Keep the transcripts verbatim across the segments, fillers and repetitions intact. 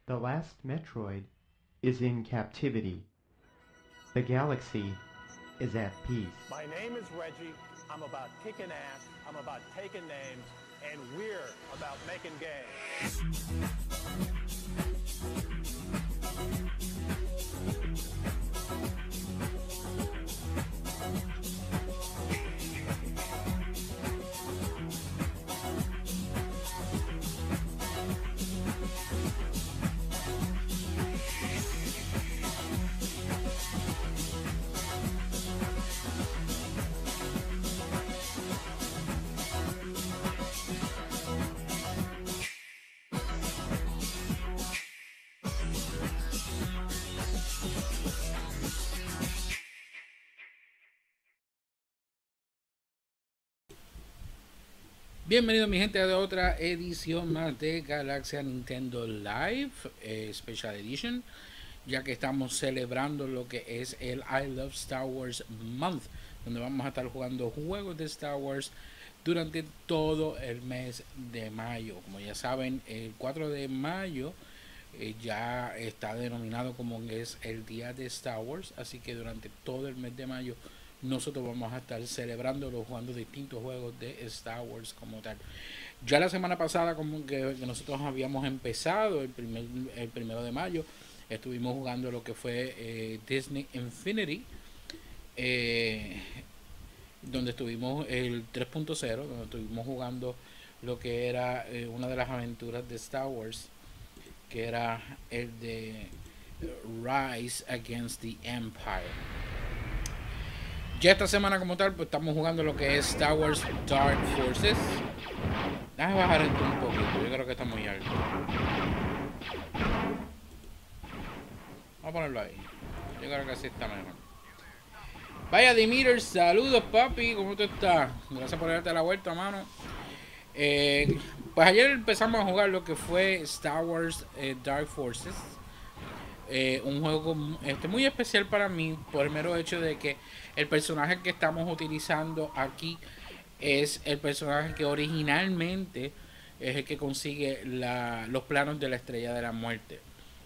The last Metroid is in captivity. The galaxy is at peace. My name is Reggie. I'm about kicking ass. I'm about taking names. And we're about making games. Bienvenido mi gente a otra edición más de Galaxia Nintendo Live eh, Special Edition, ya que estamos celebrando lo que es el I Love Star Wars Month, donde vamos a estar jugando juegos de Star Wars durante todo el mes de mayo. Como ya saben, el cuatro de mayo eh, ya está denominado como es el día de Star Wars, así que durante todo el mes de mayo nosotros vamos a estar celebrándolo jugando distintos juegos de Star Wars como tal. Ya la semana pasada como que, que nosotros habíamos empezado el, primer, el primero de mayo, estuvimos jugando lo que fue eh, Disney Infinity, eh, donde estuvimos el tres punto cero, donde estuvimos jugando lo que era eh, una de las aventuras de Star Wars, que era el de Rise Against the Empire. Ya esta semana como tal, pues estamos jugando lo que es Star Wars Dark Forces. Déjame bajar esto un poquito, yo creo que está muy alto. Vamos a ponerlo ahí. Yo creo que así está mejor. Vaya Dimitri, saludos papi, ¿cómo tú estás? Gracias por darte la vuelta, mano. Eh, pues ayer empezamos a jugar lo que fue Star Wars eh, Dark Forces. Eh, un juego este, muy especial para mí por el mero hecho de que el personaje que estamos utilizando aquí es el personaje que originalmente es el que consigue la, los planos de la Estrella de la Muerte.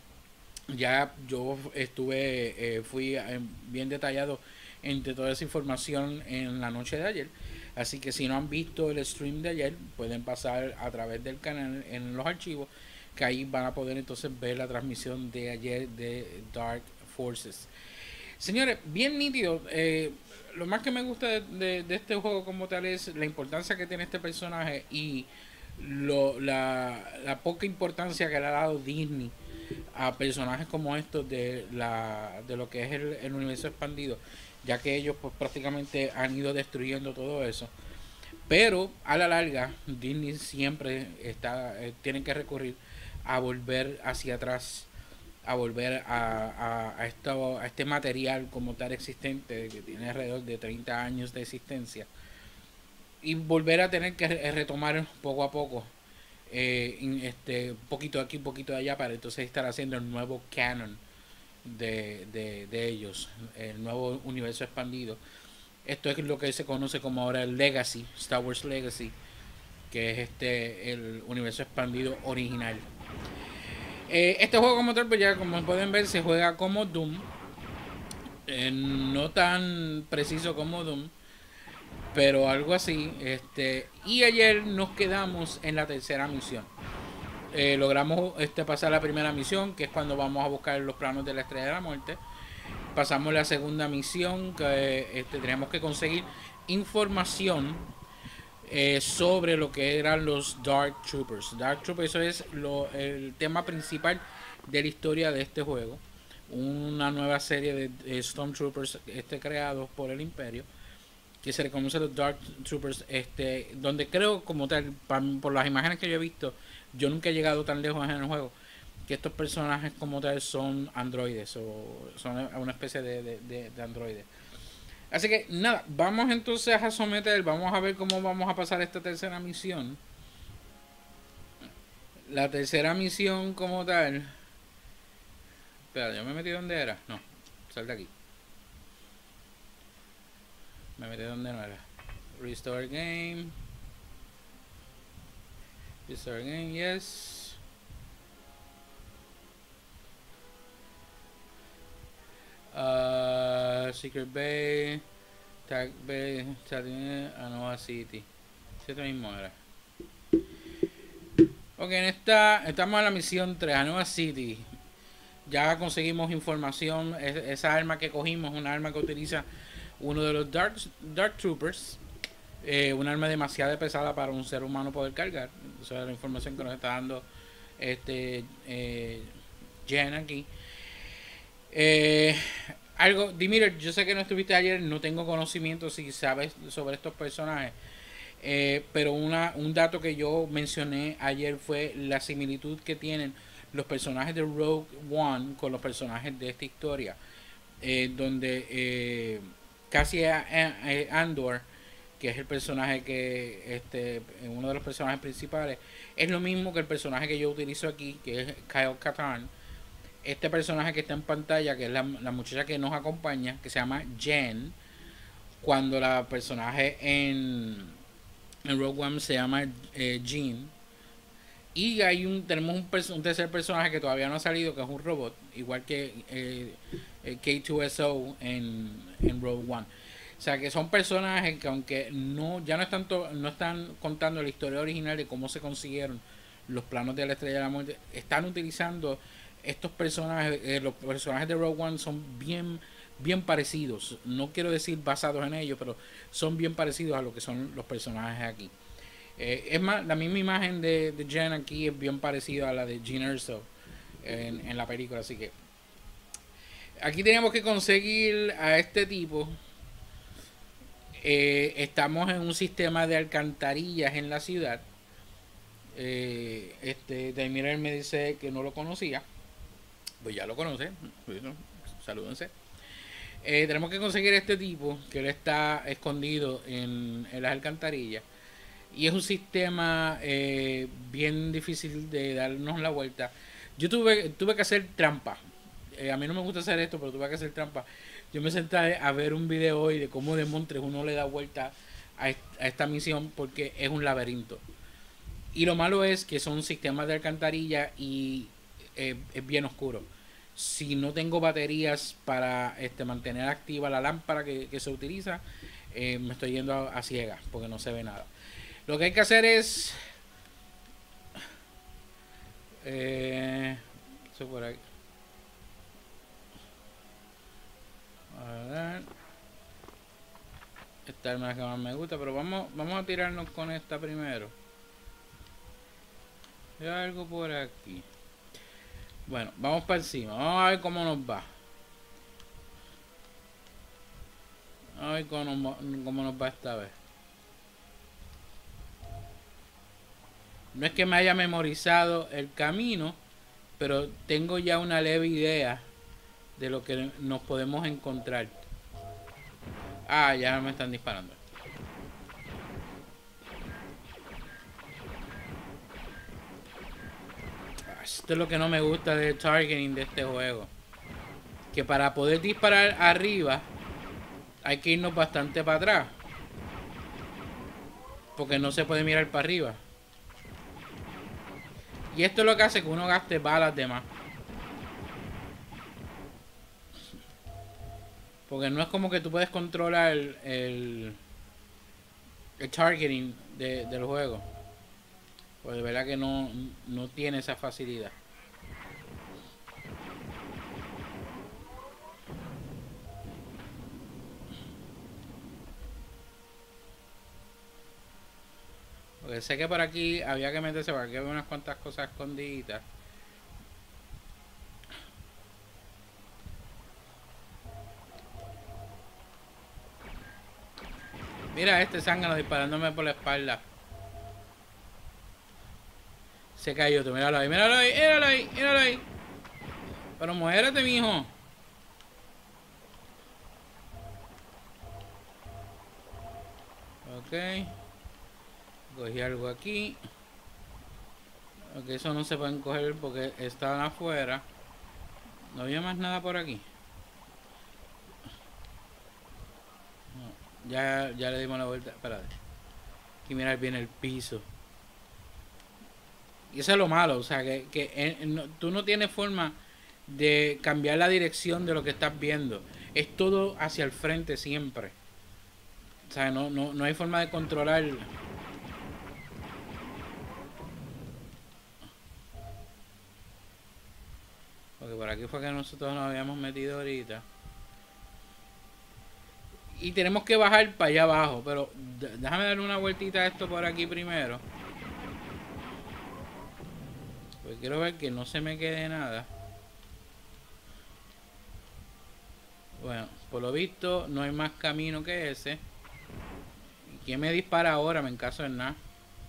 Ya yo estuve, eh, fui eh, bien detallado entre toda esa información en la noche de ayer. Así que si no han visto el stream de ayer, pueden pasar a través del canal en los archivos, que ahí van a poder entonces ver la transmisión de ayer de Dark Forces. Señores, bien nítido. Eh, lo más que me gusta de, de, de este juego como tal es la importancia que tiene este personaje y lo, la, la poca importancia que le ha dado Disney a personajes como estos de, la, de lo que es el, el universo expandido, ya que ellos pues prácticamente han ido destruyendo todo eso. Pero a la larga Disney siempre está eh, tienen que recurrir a volver hacia atrás, a volver a, a, a, esto, a este material como tal existente, que tiene alrededor de treinta años de existencia, y volver a tener que retomar poco a poco, eh, este, poquito de aquí, poquito de allá, para entonces estar haciendo el nuevo canon de, de, de ellos, el nuevo universo expandido. Esto es lo que se conoce como ahora el Legacy, Star Wars Legacy, que es este el universo expandido original. Eh, este juego como tal, pues ya como pueden ver, se juega como Doom. Eh, no tan preciso como Doom, pero algo así. Este, y ayer nos quedamos en la tercera misión. Eh, logramos este, pasar la primera misión, que es cuando vamos a buscar los planos de la Estrella de la Muerte. Pasamos la segunda misión, que este, tenemos que conseguir información eh, sobre lo que eran los Dark Troopers. Dark Troopers, eso es lo, el tema principal de la historia de este juego. Una nueva serie de, de Stormtroopers este, creados por el Imperio, que se reconoce los Dark Troopers, este, donde creo como tal, por las imágenes que yo he visto, yo nunca he llegado tan lejos en el juego, que estos personajes como tal son androides o son una especie de, de, de, de androides. Así que nada, vamos entonces a someter, vamos a ver cómo vamos a pasar esta tercera misión. La tercera misión como tal. Espera, ¿yo me metí donde era? No, sal de aquí. Me metí donde no era. Restore game. Restore game, yes. Secret Bay, Tag Bay, a Nova City. Esto mismo era. Ok, en esta, estamos en la misión tres, a Nova City. Ya conseguimos información. Es, esa arma que cogimos es una arma que utiliza uno de los Dark, Dark Troopers. Eh, un arma demasiado pesada para un ser humano poder cargar. Esa es la información que nos está dando este eh, Jen aquí. Eh, algo, Dimiter, yo sé que no estuviste ayer, no tengo conocimiento si sabes sobre estos personajes. Eh, pero una, un dato que yo mencioné ayer fue la similitud que tienen los personajes de Rogue One con los personajes de esta historia. Eh, donde eh, Cassian Andor, que es el personaje que este uno de los personajes principales, es lo mismo que el personaje que yo utilizo aquí, que es Kyle Katarn. Este personaje que está en pantalla, que es la, la muchacha que nos acompaña, que se llama Jen, cuando la personaje en, en Rogue One se llama eh, Jean. Y hay un tenemos un, un tercer personaje que todavía no ha salido, que es un robot, igual que eh, eh, K dos S O en, en Rogue One. O sea que son personajes que, aunque no ya no están to, no están contando la historia original de cómo se consiguieron los planos de la Estrella de la Muerte, están utilizando estos personajes. Eh, los personajes de Rogue One son bien bien parecidos, no quiero decir basados en ellos, pero son bien parecidos a lo que son los personajes aquí. Eh, es más, la misma imagen de, de Jen aquí es bien parecida a la de Jean Erso en, en la película, así que aquí tenemos que conseguir a este tipo. Eh, estamos en un sistema de alcantarillas en la ciudad. Eh, este Daimler me dice que no lo conocía. Pues ya lo conoce. Bueno, salúdense. Eh, tenemos que conseguir a este tipo, que él está escondido en, en las alcantarillas. Y es un sistema eh, bien difícil de darnos la vuelta. Yo tuve, tuve que hacer trampa. Eh, a mí no me gusta hacer esto, pero tuve que hacer trampa. Yo me senté a ver un video hoy de cómo de Montres uno le da vuelta a, est a esta misión, porque es un laberinto. Y lo malo es que son sistemas de alcantarilla y eh, es bien oscuro. Si no tengo baterías para este, mantener activa la lámpara que, que se utiliza, eh, me estoy yendo a, a ciegas porque no se ve nada. Lo que hay que hacer es eh, eso por ahí. A ver. Esta es la que más me gusta, pero vamos, vamos a tirarnos con esta primero. Hay algo por aquí. Bueno, vamos para encima. Vamos a ver cómo nos va. A ver cómo nos, cómo nos va esta vez. No es que me haya memorizado el camino, pero tengo ya una leve idea de lo que nos podemos encontrar. Ah, ya me están disparando. Esto es lo que no me gusta del targeting de este juego. Que para poder disparar arriba hay que irnos bastante para atrás, porque no se puede mirar para arriba. Y esto es lo que hace que uno gaste balas de más. Porque no es como que tú puedes controlar el, el, el targeting de, del juego. Pues de verdad que no, no tiene esa facilidad. Porque sé que por aquí había que meterse, porque aquí había unas cuantas cosas escondidas. Mira este zángano disparándome por la espalda. Se cayó, tú, míralo ahí, míralo ahí, míralo ahí, míralo ahí. Pero muérete, mijo. Ok. Cogí algo aquí. Ok, eso no se pueden coger porque estaban afuera. No había más nada por aquí. No, ya, ya le dimos la vuelta. Espérate. Aquí mirar bien el piso. Y eso es lo malo, o sea, que, que eh, no, tú no tienes forma de cambiar la dirección de lo que estás viendo. es todo hacia el frente siempre. O sea, no, no, no hay forma de controlar. Porque por aquí fue que nosotros nos habíamos metido ahorita. Y tenemos que bajar para allá abajo. Pero déjame darle una vueltita a esto por aquí primero. Porque quiero ver que no se me quede nada. Bueno, por lo visto no hay más camino que ese. ¿Quién me dispara ahora? Me encaso en nada.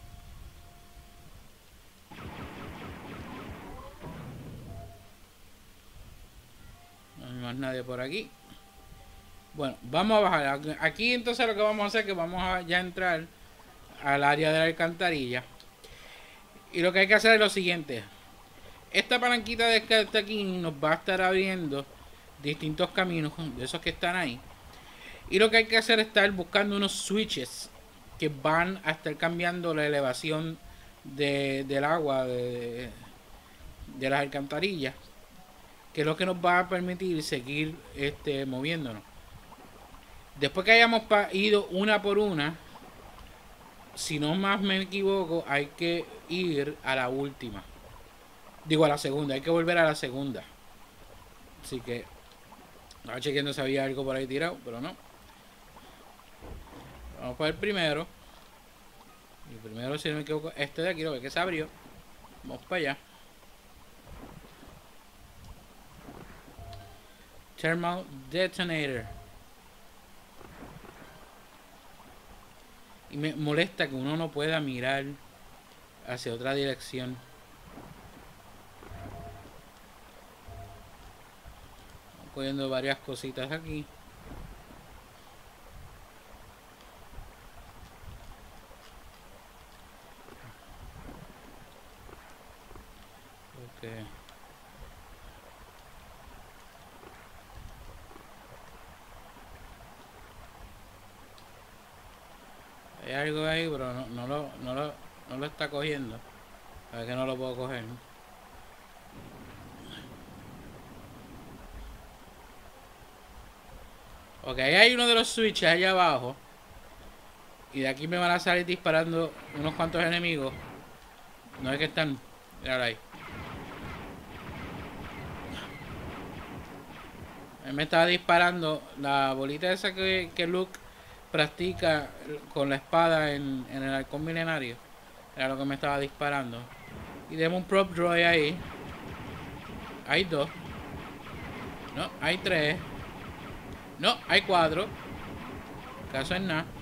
No hay más nadie por aquí. Bueno, vamos a bajar. Aquí entonces lo que vamos a hacer es que vamos a ya entrar al área de la alcantarilla. Y lo que hay que hacer es lo siguiente. Esta palanquita de que está aquí nos va a estar abriendo distintos caminos de esos que están ahí. Y lo que hay que hacer es estar buscando unos switches que van a estar cambiando la elevación de, del agua de, de las alcantarillas, que es lo que nos va a permitir seguir este, moviéndonos. Después que hayamos ido una por una, si no más me equivoco, hay que ir a la última. Digo, a la segunda, hay que volver a la segunda. Así que estaba chequeando si había algo por ahí tirado, pero no. Vamos para el primero. El primero, si no me equivoco, este de aquí, lo ve que se abrió. Vamos para allá. Thermal Detonator. Y me molesta que uno no pueda mirar hacia otra dirección. Vamos cogiendo varias cositas aquí. Okay. Hay algo ahí, pero no, no, lo, no, lo, no lo está cogiendo. A ver que no lo puedo coger. Ok, ahí hay uno de los switches allá abajo. Y de aquí me van a salir disparando unos cuantos enemigos. No es que están... Míralo ahí. A mí me estaba disparando la bolita esa que, que Luke practica con la espada en, en el halcón milenario. Era lo que me estaba disparando. Y tenemos un prop droid ahí. Hay dos. No, hay tres. No, hay cuatro. Caso en nada.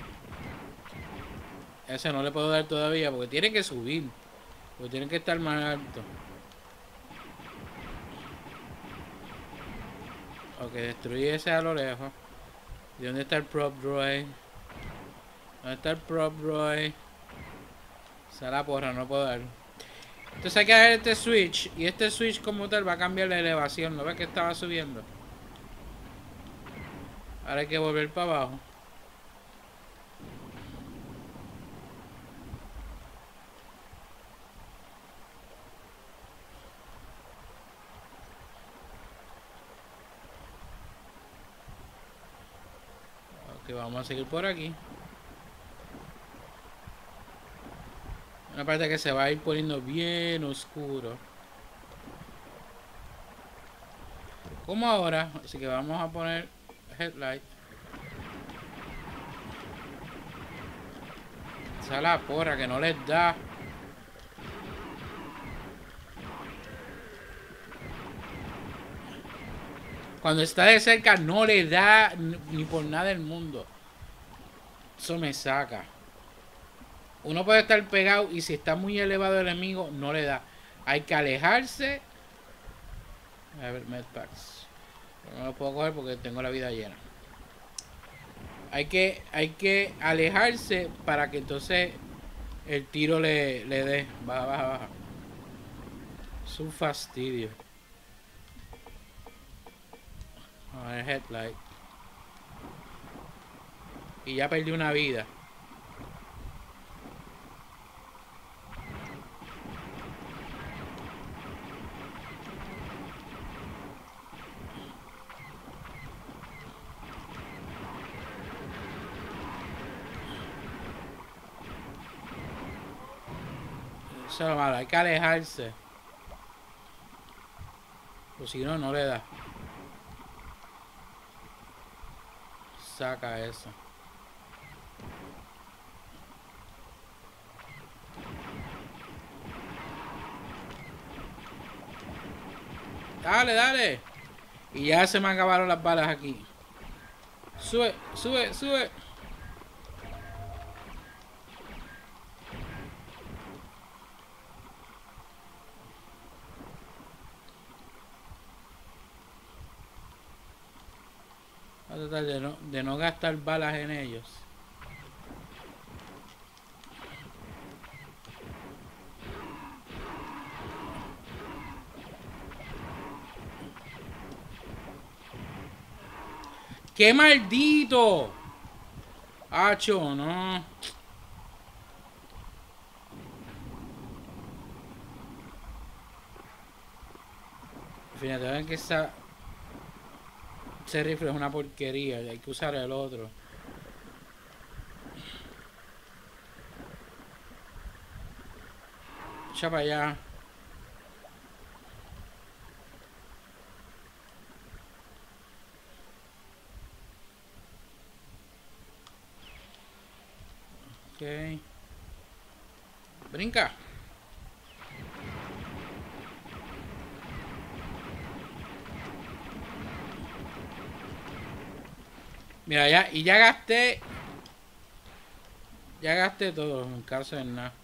Ese no le puedo dar todavía porque tiene que subir. Porque tiene que estar más alto. Ok, destruí ese a lo lejos. ¿Y dónde está el prop droid? ¿Dónde está el prop droid? Esa la porra, no puedo dar. Entonces hay que dar este switch. Y este switch como tal va a cambiar la elevación. ¿No ves que estaba subiendo? Ahora hay que volver para abajo. Ok, vamos a seguir por aquí. Una parte que se va a ir poniendo bien oscuro. Como ahora. Así que vamos a poner headlight. Esa es la porra que no les da. Cuando está de cerca no le da ni por nada del mundo. Eso me saca. Uno puede estar pegado y si está muy elevado el enemigo no le da. Hay que alejarse. A ver, medpacks. No lo puedo coger porque tengo la vida llena. Hay que, hay que alejarse para que entonces el tiro le, le dé. Baja, baja, baja. Es un fastidio. A ver, headlight. Y ya perdí una vida. Eso es lo malo, hay que alejarse. O si no, no le da. Saca eso. Dale, dale. Y ya se me acabaron las balas aquí. Sube, sube, sube. Voy a tratar de no, de no gastar balas en ellos. ¡Qué maldito! ¡Acho, no! Fíjate, ven que esa... ese rifle es una porquería. Hay que usar el otro. Echa para allá. Ok. Brinca. Mira, ya, y ya gasté. Ya gasté todo, en caso de nada.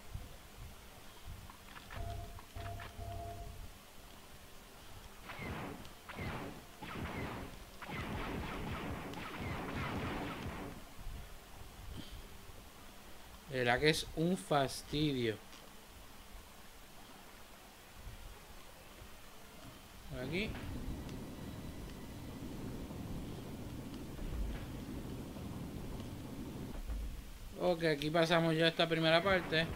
Verá que es un fastidio. Por aquí. Ok, aquí pasamos ya esta primera parte.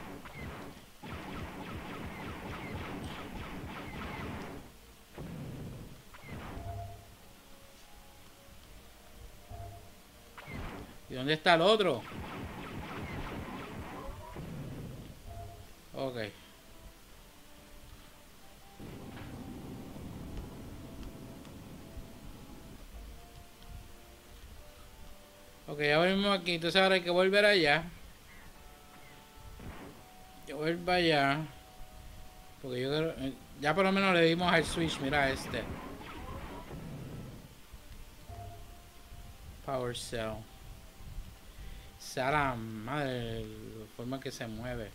¿Y dónde está el otro? Ok. Ok, ya volvemos aquí. Entonces ahora hay que volver allá. Que vuelva allá. Porque yo creo... Ya por lo menos le dimos al switch. Mira este. Power cell. Sea la madre. La forma que se mueve.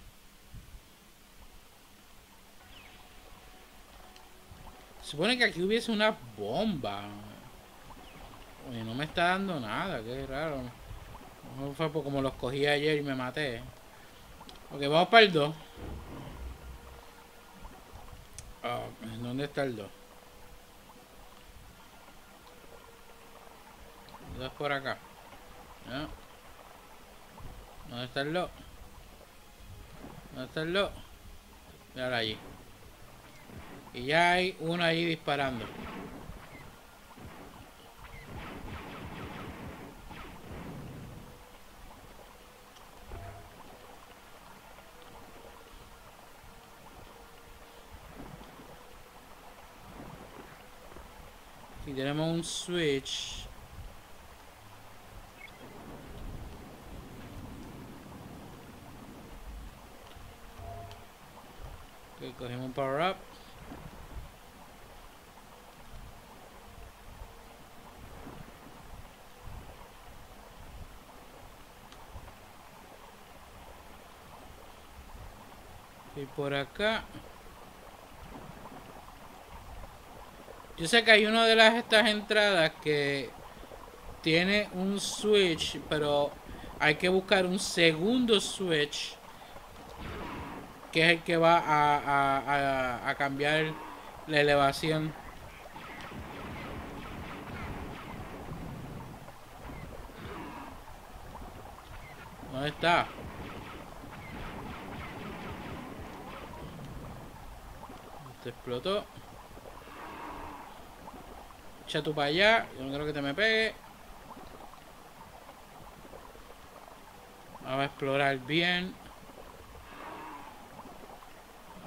Supone que aquí hubiese una bomba. Oye, no me está dando nada, qué raro. No fue como los cogí ayer y me maté. Ok, vamos para el dos. Oh, ¿dónde está el dos? El dos por acá. ¿No? ¿Dónde está el dos? ¿Dónde está el dos? Míralo allí. Y ya hay uno ahí disparando. Aquí tenemos un switch. Ok, cogemos un power up. Y por acá. Yo sé que hay una de las estas entradas que tiene un switch, pero hay que buscar un segundo switch que es el que va a, a, a, a cambiar la elevación. ¿Dónde está? Te explotó. Echa tú para allá. Yo no creo que te me pegue. Vamos a explorar bien.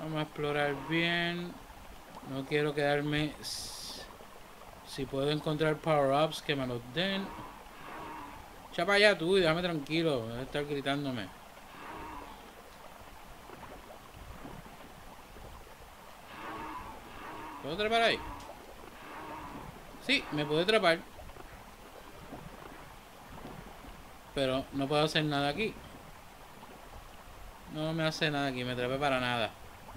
Vamos a explorar bien. No quiero quedarme... Si puedo encontrar power-ups, que me los den. Echa para allá tú, déjame tranquilo. Debe estar gritándome. ¿Puedo trepar ahí? Sí, me puedo trepar. Pero no puedo hacer nada aquí. No me hace nada aquí, me trepé para nada.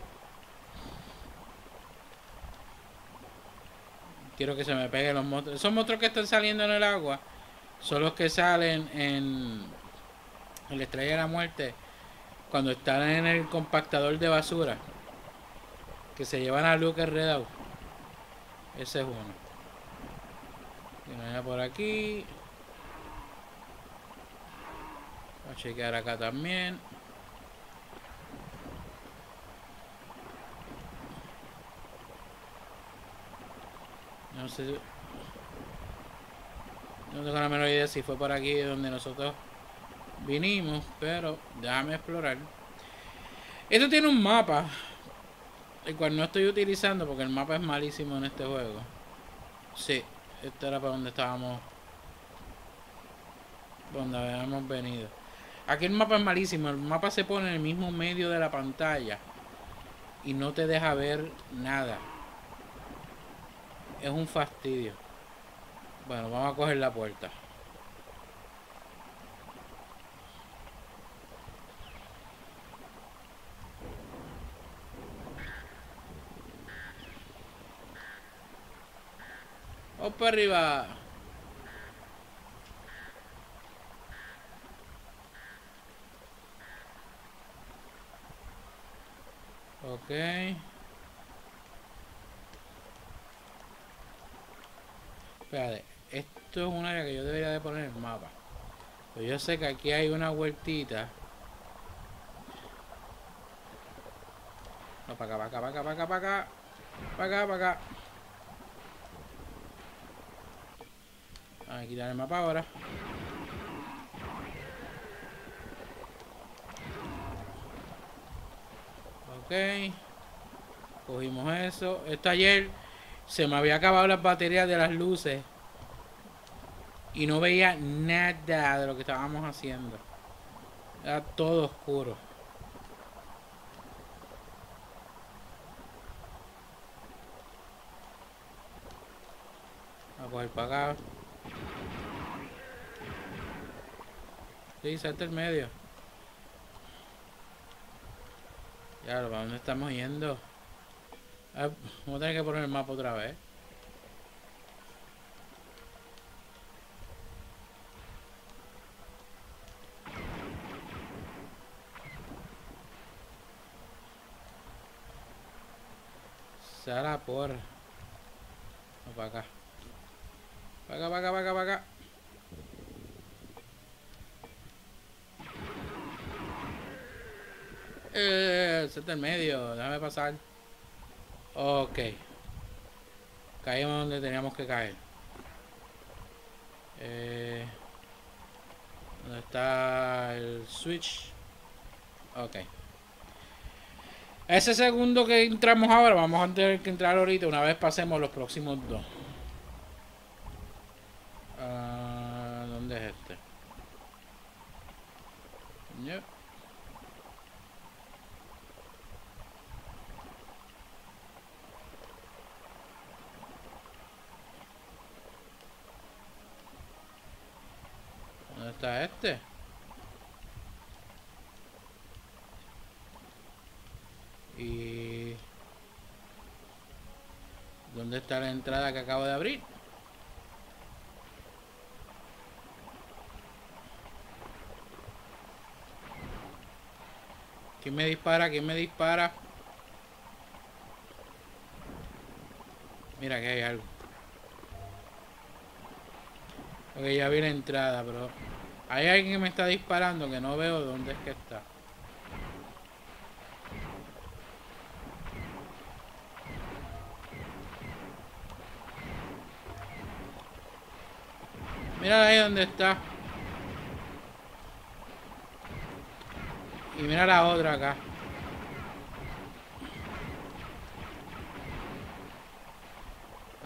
Quiero que se me peguen los monstruos. Esos monstruos que están saliendo en el agua son los que salen en, en la Estrella de la Muerte. Cuando están en el compactador de basura. Que se llevan a Luke enredado. Ese es uno. Y no hay por aquí. Voy a chequear acá también. No sé. No tengo la menor idea si fue por aquí donde nosotros vinimos. Pero déjame explorar. Esto tiene un mapa. El cual no estoy utilizando porque el mapa es malísimo en este juego. Sí, esto era para donde estábamos. Donde habíamos venido. Aquí el mapa es malísimo. El mapa se pone en el mismo medio de la pantalla. Y no te deja ver nada. Es un fastidio. Bueno, vamos a coger la puerta. Vamos para arriba. Ok. Espérate. Esto es un área que yo debería de poner en el mapa. Pero yo sé que aquí hay una vueltita. No, para acá, para acá, para acá, para acá. Para acá, para acá. Vamos a quitar el mapa ahora. Ok. Cogimos eso. Esto ayer se me había acabado las baterías de las luces. Y no veía nada de lo que estábamos haciendo. Era todo oscuro. Vamos a coger para acá. Sí, salta el medio. Ya, ¿para dónde estamos yendo? Ah, vamos a tener que poner el mapa otra vez. Sara por. No, para acá. Para acá, para acá, para acá, para acá. Eh, salta el medio, déjame pasar. Ok. Caímos donde teníamos que caer. Eh, ¿Dónde está el switch? Ok. Ese segundo que entramos ahora, vamos a tener que entrar ahorita una vez pasemos los próximos dos. Uh, ¿Dónde es este? Yep. ¿Dónde está este? Y... ¿dónde está la entrada que acabo de abrir? ¿Quién me dispara? ¿Quién me dispara? Mira que hay algo. Ok, ya vi la entrada, pero... hay alguien que me está disparando que no veo dónde es que está. Mira ahí donde está. Y mira la otra acá.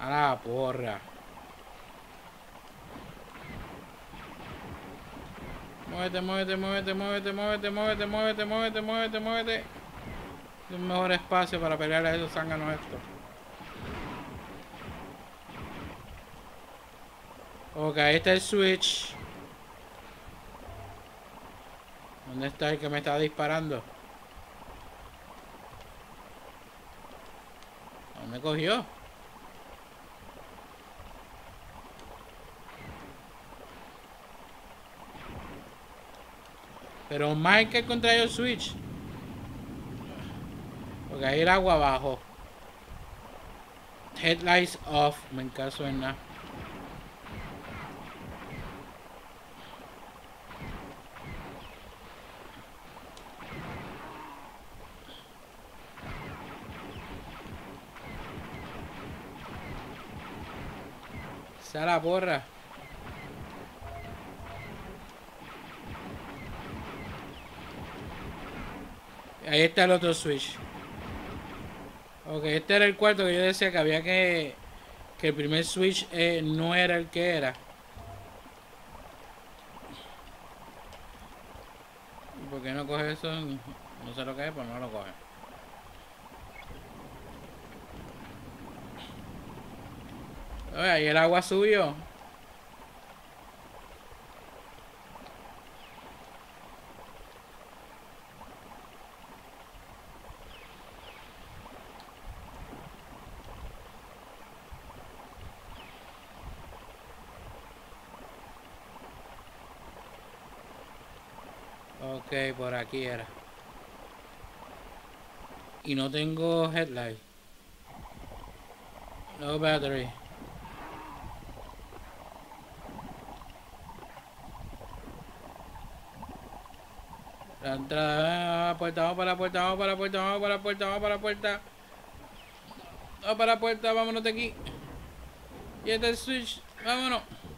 A la porra. Muévete, muévete, muévete, muévete, muévete, muévete, muévete, muévete, muévete, muévete. Es un mejor espacio para pelear a esos zánganos estos. Ok, ahí está el switch. ¿Dónde está el que me está disparando? No me cogió. Pero Michael contra el switch. Porque ahí el agua abajo. Headlights off. Me encaso en nada. Sea la porra. Ahí está el otro switch. Ok, este era el cuarto que yo decía que había que... Que el primer switch eh, no era el que era. ¿Por qué no coge eso? No sé lo que es, pero no lo coge. Oye, ahí el agua subió. Ok, por aquí era. Y no tengo headlight. No battery. La entrada, la puerta, vamos para la puerta, vamos para la puerta, vamos para la puerta, vamos para la puerta. Vamos para la puerta, vámonos de aquí. Y este es el switch, vámonos.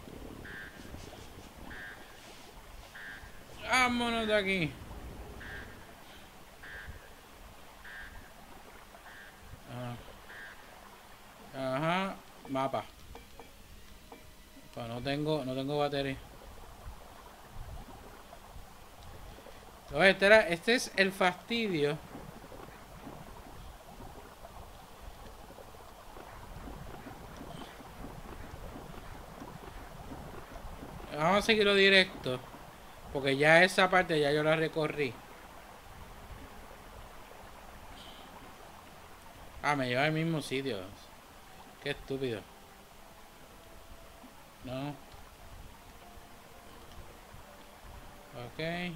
Vámonos de aquí. Ajá. Ajá. Mapa. Pues no tengo, no tengo batería. Oye, este, era, este es el fastidio. Vamos a seguirlo directo. Porque ya esa parte ya yo la recorrí. Ah, me lleva al mismo sitio. Qué estúpido. No. Ok.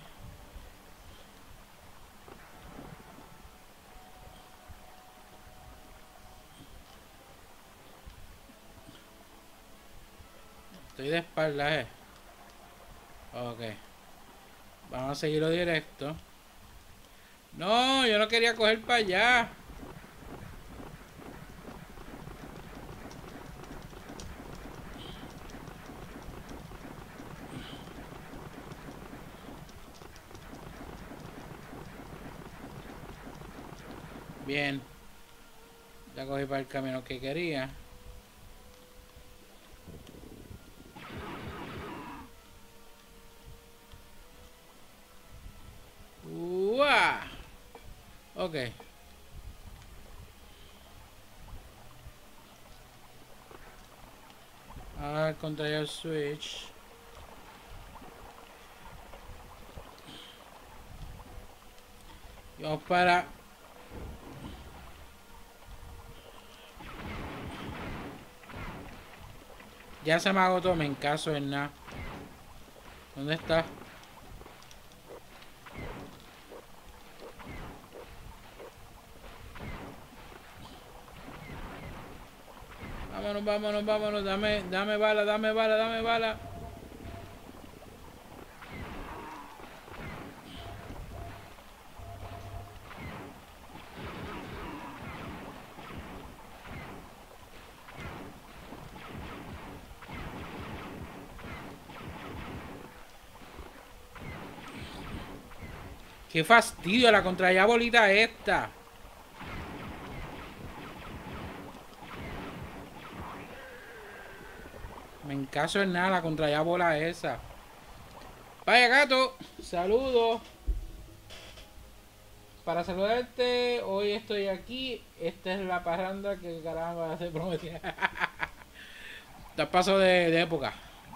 Estoy de espalda, eh. Ok. Vamos a seguirlo directo. No, yo no quería coger para allá. Bien. Ya cogí para el camino que quería. ¡Uah! Ok. Ahora contra el switch. Y vamos para... Ya se me agotó, me encaso en nada. ¿Dónde está? Vámonos, vámonos, vámonos. Dame, dame bala, dame bala, dame bala. Qué fastidio la contraria bolita esta. caso en nada, contra ya bola esa. Vaya gato, saludos. Para saludarte, hoy estoy aquí. Esta es la parranda que caramba se prometía. Te paso de, de época.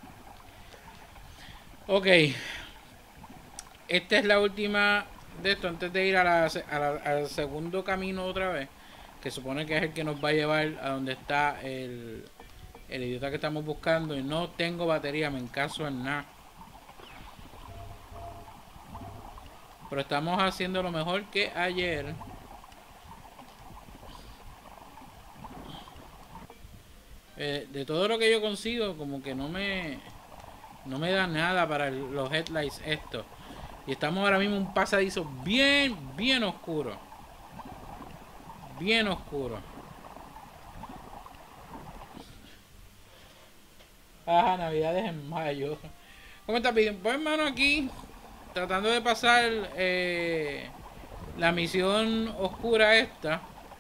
Ok. Esta es la última de esto antes de ir a la, a la, al segundo camino otra vez. Que supone que es el que nos va a llevar a donde está el, el idiota que estamos buscando. Y no tengo batería, me encaso en nada. Pero estamos haciendo lo mejor que ayer. Eh, de todo lo que yo consigo, como que no me no me da nada para el, los headlights estos. Y estamos ahora mismo en un pasadizo bien, bien oscuro. Bien oscuro. Ajá, Navidades en mayo. ¿Cómo estás pidiendo? Pues hermano, aquí tratando de pasar eh, la misión oscura esta.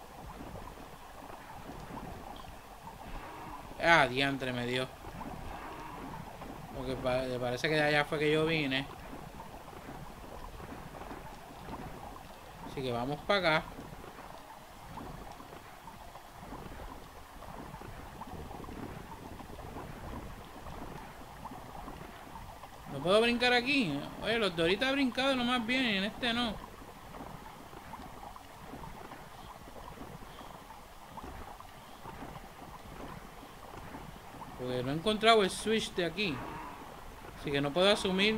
Ah, diantre me dio. Porque pa parece que de allá fue que yo vine. Así que vamos para acá. ¿No puedo brincar aquí? Oye, los de ahorita han brincado nomás bien y en este no. Porque no he encontrado el switch de aquí. Así que no puedo asumir.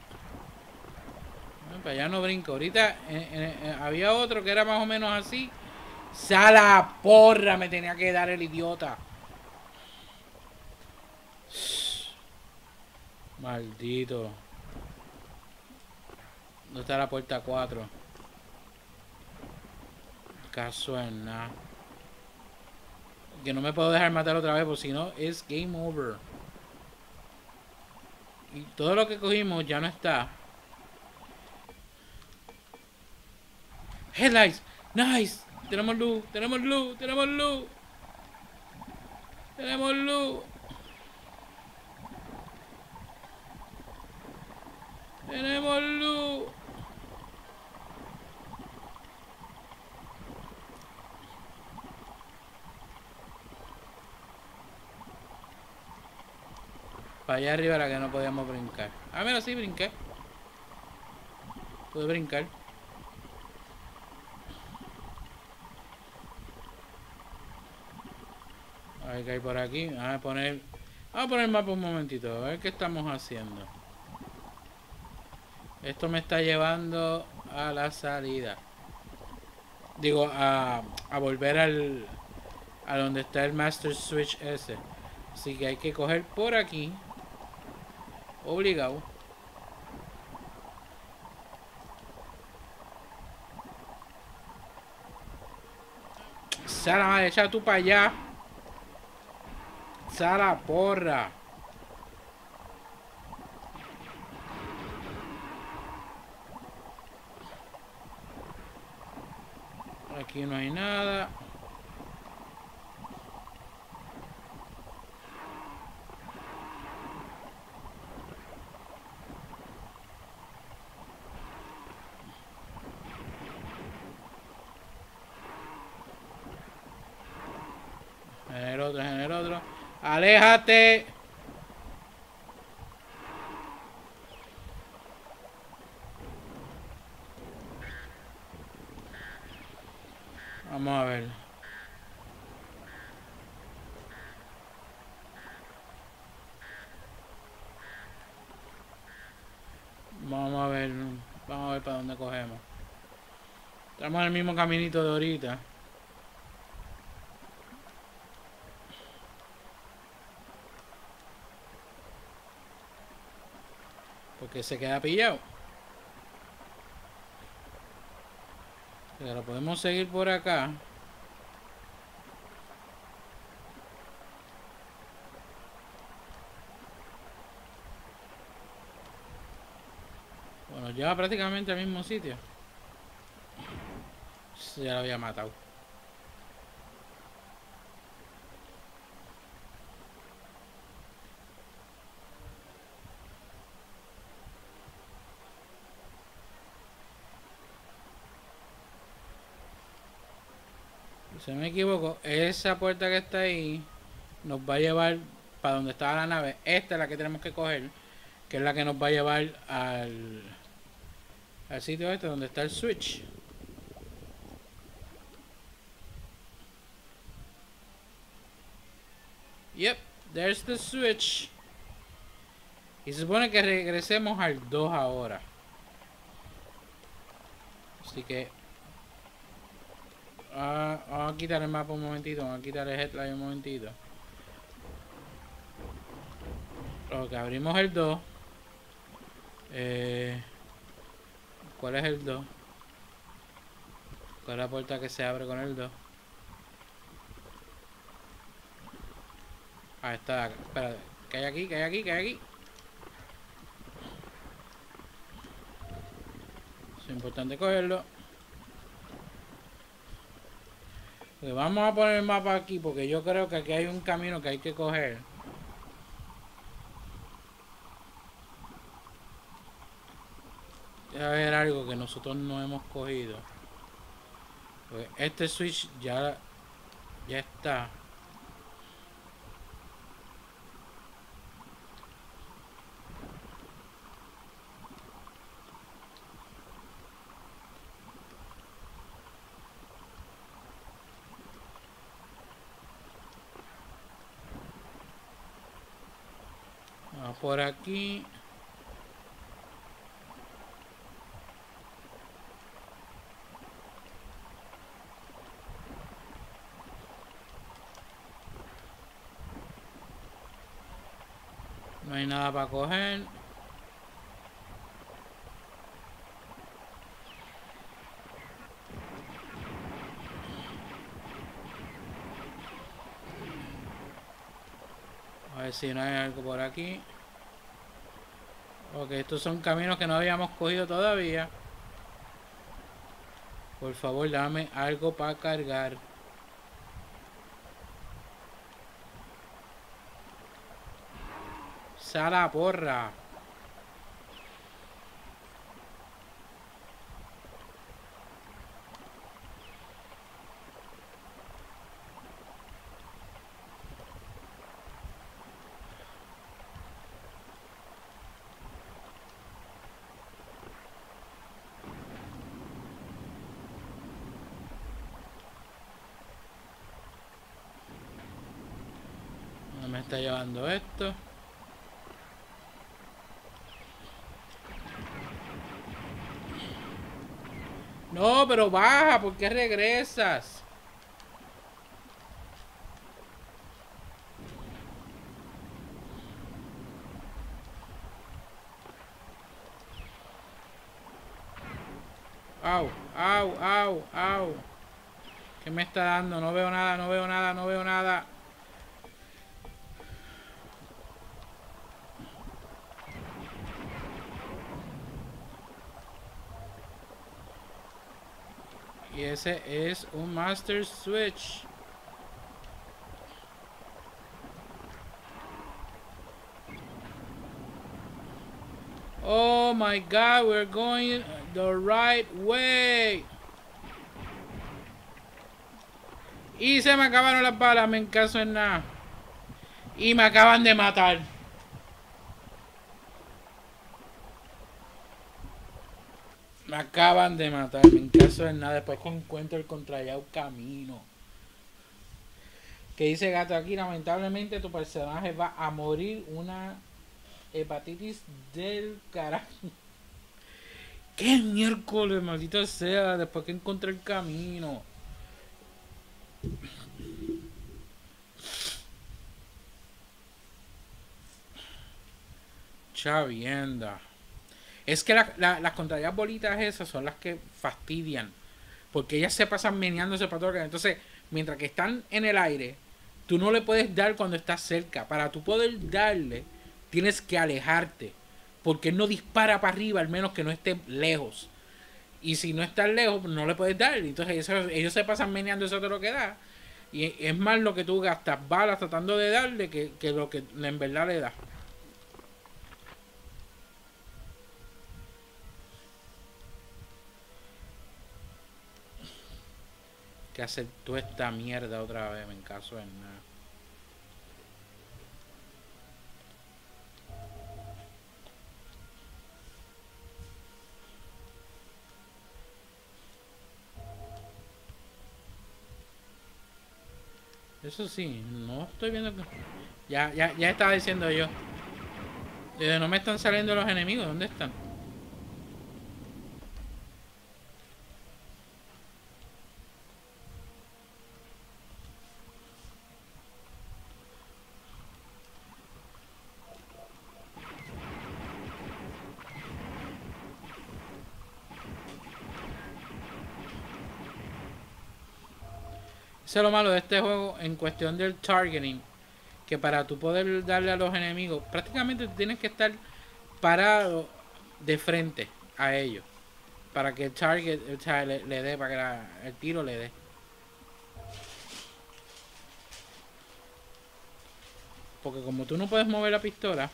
Bueno, para allá no brinco. Ahorita eh, eh, eh, había otro que era más o menos así. ¡Sala porra! Me tenía que dar el idiota. Maldito. ¿Dónde está la puerta cuatro? Caso en nada. Que no me puedo dejar matar otra vez, porque si no es game over. Y todo lo que cogimos ya no está. Headlights. Nice. Tenemos luz. Tenemos luz. Tenemos luz. Tenemos luz. Tenemos luz. Para allá arriba era que no podíamos brincar. Ah, mira, sí, brinqué. Pude brincar. A ver qué hay por aquí. Vamos a poner... Vamos a poner el mapa un momentito. A ver qué estamos haciendo. Esto me está llevando a la salida. Digo, a, a volver al... A donde está el Master Switch ese. Así que hay que coger por aquí. Obligado. Sara, madre, echa tú para allá. Sara, porra. Aquí no hay nada. En el otro, en el otro. ¡Aléjate! Vamos a ver. Vamos a ver. Vamos a ver para dónde cogemos. Estamos en el mismo caminito de ahorita. Porque se queda pillado. Pero lo podemos seguir por acá. Bueno, lleva prácticamente al mismo sitio. Ya lo había matado. Si no me equivoco, esa puerta que está ahí nos va a llevar para donde estaba la nave. Esta es la que tenemos que coger, que es la que nos va a llevar al, al sitio este donde está el switch. Yep, there's the switch. Y se supone que regresemos al dos ahora. Así que uh, vamos a quitar el mapa un momentito. Vamos a quitar el headlight un momentito. Ok, abrimos el dos. eh, ¿Cuál es el dos? ¿Cuál es la puerta que se abre con el dos? Ah, está acá. Espérate. ¿Qué hay aquí? ¿Qué hay aquí? ¿Qué hay aquí? Es importante cogerlo. Pues vamos a poner el mapa aquí porque yo creo que aquí hay un camino que hay que coger. Debe haber algo que nosotros no hemos cogido. Pues este switch ya, ya está. Vamos por aquí. No hay nada para coger. A ver si no hay algo por aquí. Ok, estos son caminos que no habíamos cogido todavía. Por favor, dame algo para cargar. Sala porra. ¿Dónde me está llevando esto? No, pero baja, ¿por qué regresas? Au, au, au, au. ¿Qué me está dando? No veo nada, no veo nada, no veo nada. Y ese es un Master Switch. Oh my God, we're going the right way. Y se me acabaron las balas, me encaso en nada. Y me acaban de matar. Me acaban de matar, me encaso en nada. Después que encuentro el contrallado camino. Que dice gato aquí, lamentablemente tu personaje va a morir una hepatitis del carajo. ¿Qué miércoles, maldito sea? Después que encontré el camino. Chavienda. Es que la, la, las contrarias bolitas esas son las que fastidian. Porque ellas se pasan meneándose para todo. Entonces, mientras que están en el aire, tú no le puedes dar cuando estás cerca. Para tú poder darle, tienes que alejarte. Porque no dispara para arriba, al menos que no esté lejos. Y si no estás lejos, no le puedes dar. Entonces eso, ellos se pasan meneando, eso te lo que da. Y es más lo que tú gastas balas tratando de darle que, que lo que en verdad le da. Que que hacer toda esta mierda otra vez, me caso en nada. Eso sí, no estoy viendo que... Ya, ya, ya estaba diciendo yo. Eh, no me están saliendo los enemigos, ¿dónde están? Eso es lo malo de este juego en cuestión del targeting. Que para tú poder darle a los enemigos, prácticamente tú tienes que estar parado de frente a ellos. Para que el target, o sea, le, le dé, para que la, el tiro le dé. Porque como tú no puedes mover la pistola...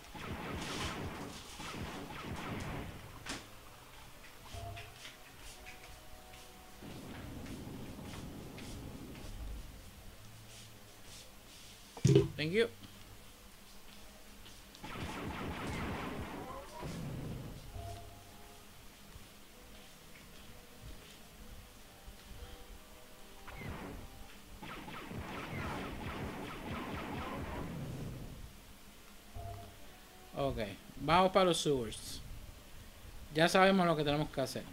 Thank you. Ok, vamos para los sewers. Ya sabemos lo que tenemos que hacer.